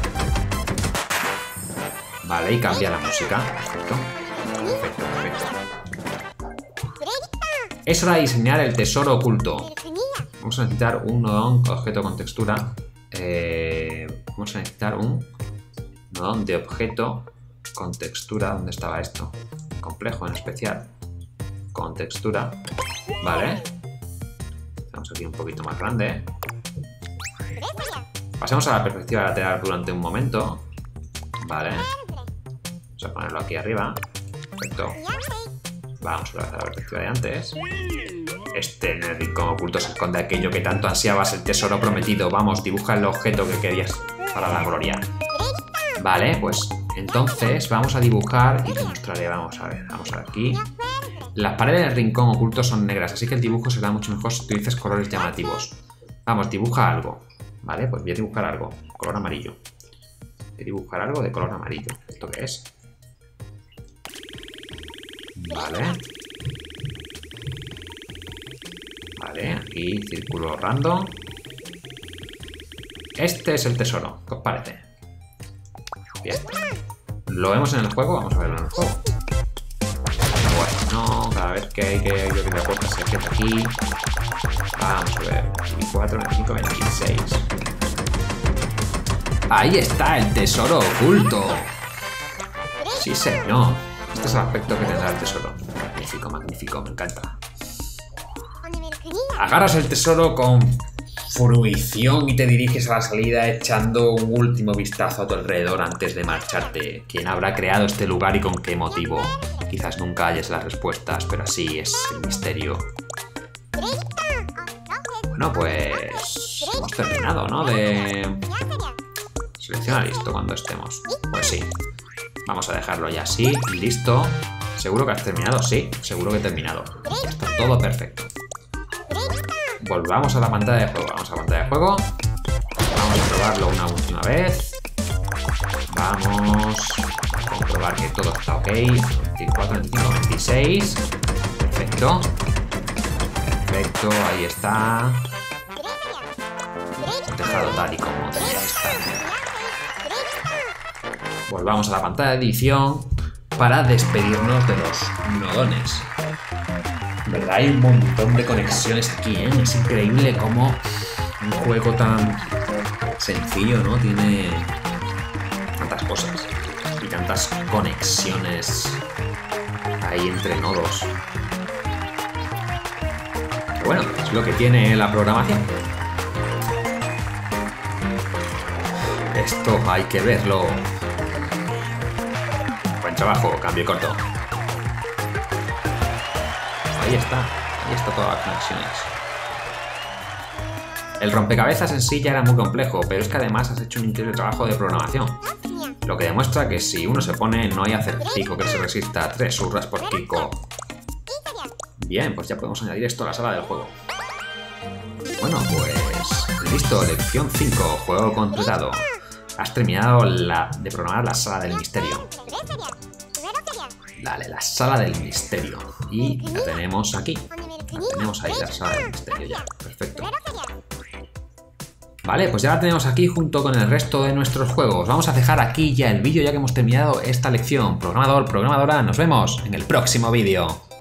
Vale, y cambia la música. Perfecto. Perfecto, perfecto. Es hora de diseñar el tesoro oculto. Vamos a necesitar un nodón objeto con textura. Vamos a necesitar un nodón de objeto con textura. ¿Dónde estaba esto? Complejo en especial. Con textura. Vale. Tenemos aquí un poquito más grande. Pasemos a la perspectiva lateral durante un momento. Vale. Vamos a ponerlo aquí arriba. Perfecto. Vamos a ver la perspectiva de antes. En el rincón oculto se esconde aquello que tanto ansiabas, el tesoro prometido. Vamos, dibuja el objeto que querías para la gloria. Vale, pues entonces vamos a dibujar y te mostraré. Vamos a ver aquí. Las paredes del rincón oculto son negras, así que el dibujo será mucho mejor si utilizas colores llamativos. Vamos, dibuja algo. Vale, pues voy a dibujar algo. Color amarillo. Voy a dibujar algo de color amarillo. ¿Esto qué es? Vale. Vale, aquí círculo random. Este es el tesoro, ¿qué os parece? Bien. ¿Lo vemos en el juego? Vamos a verlo en el juego. Bueno, cada vez que hay que abrir la puerta se aprieta aquí. Vamos a ver. 24, 25, 26. ¡Ahí está el tesoro oculto! Sí, señor. Este es el aspecto que tendrá el tesoro. Magnífico, magnífico, me encanta. Agarras el tesoro con fruición y te diriges a la salida echando un último vistazo a tu alrededor antes de marcharte. ¿Quién habrá creado este lugar y con qué motivo? Quizás nunca halles las respuestas, pero así es el misterio. Bueno, pues hemos terminado, ¿no? De seleccionar esto cuando estemos. Pues sí. Vamos a dejarlo ya así, listo. ¿Seguro que has terminado? Sí, seguro que he terminado. Ya está todo perfecto. Volvamos a la pantalla de juego. Vamos a la pantalla de juego. Vamos a probarlo una última vez. Vamos a comprobar que todo está ok. 24, 25, 26. Perfecto. Perfecto, ahí está. Dejado tal y como ya está. Pues vamos a la pantalla de edición para despedirnos de los nodones. ¿Verdad? Hay un montón de conexiones aquí, ¿eh? Es increíble cómo un juego tan sencillo, ¿no? Tiene tantas cosas y tantas conexiones ahí entre nodos. Pero bueno, es lo que tiene la programación. Esto hay que verlo. Buen trabajo, cambio corto. Ahí está todas las conexiones. El rompecabezas en sí ya era muy complejo, pero es que además has hecho un increíble trabajo de programación. Lo que demuestra que si uno se pone, no hay acertijo que se resista a 3 hurras por Kiko. Bien, pues ya podemos añadir esto a la sala del juego. Bueno, pues listo, lección 5, juego completado. Has terminado de programar la sala del misterio. Dale, la sala del misterio. Y la tenemos aquí. La tenemos ahí, la sala del misterio ya. Perfecto. Vale, pues ya la tenemos aquí junto con el resto de nuestros juegos. Vamos a dejar aquí ya el vídeo ya que hemos terminado esta lección. Programador, programadora, nos vemos en el próximo vídeo.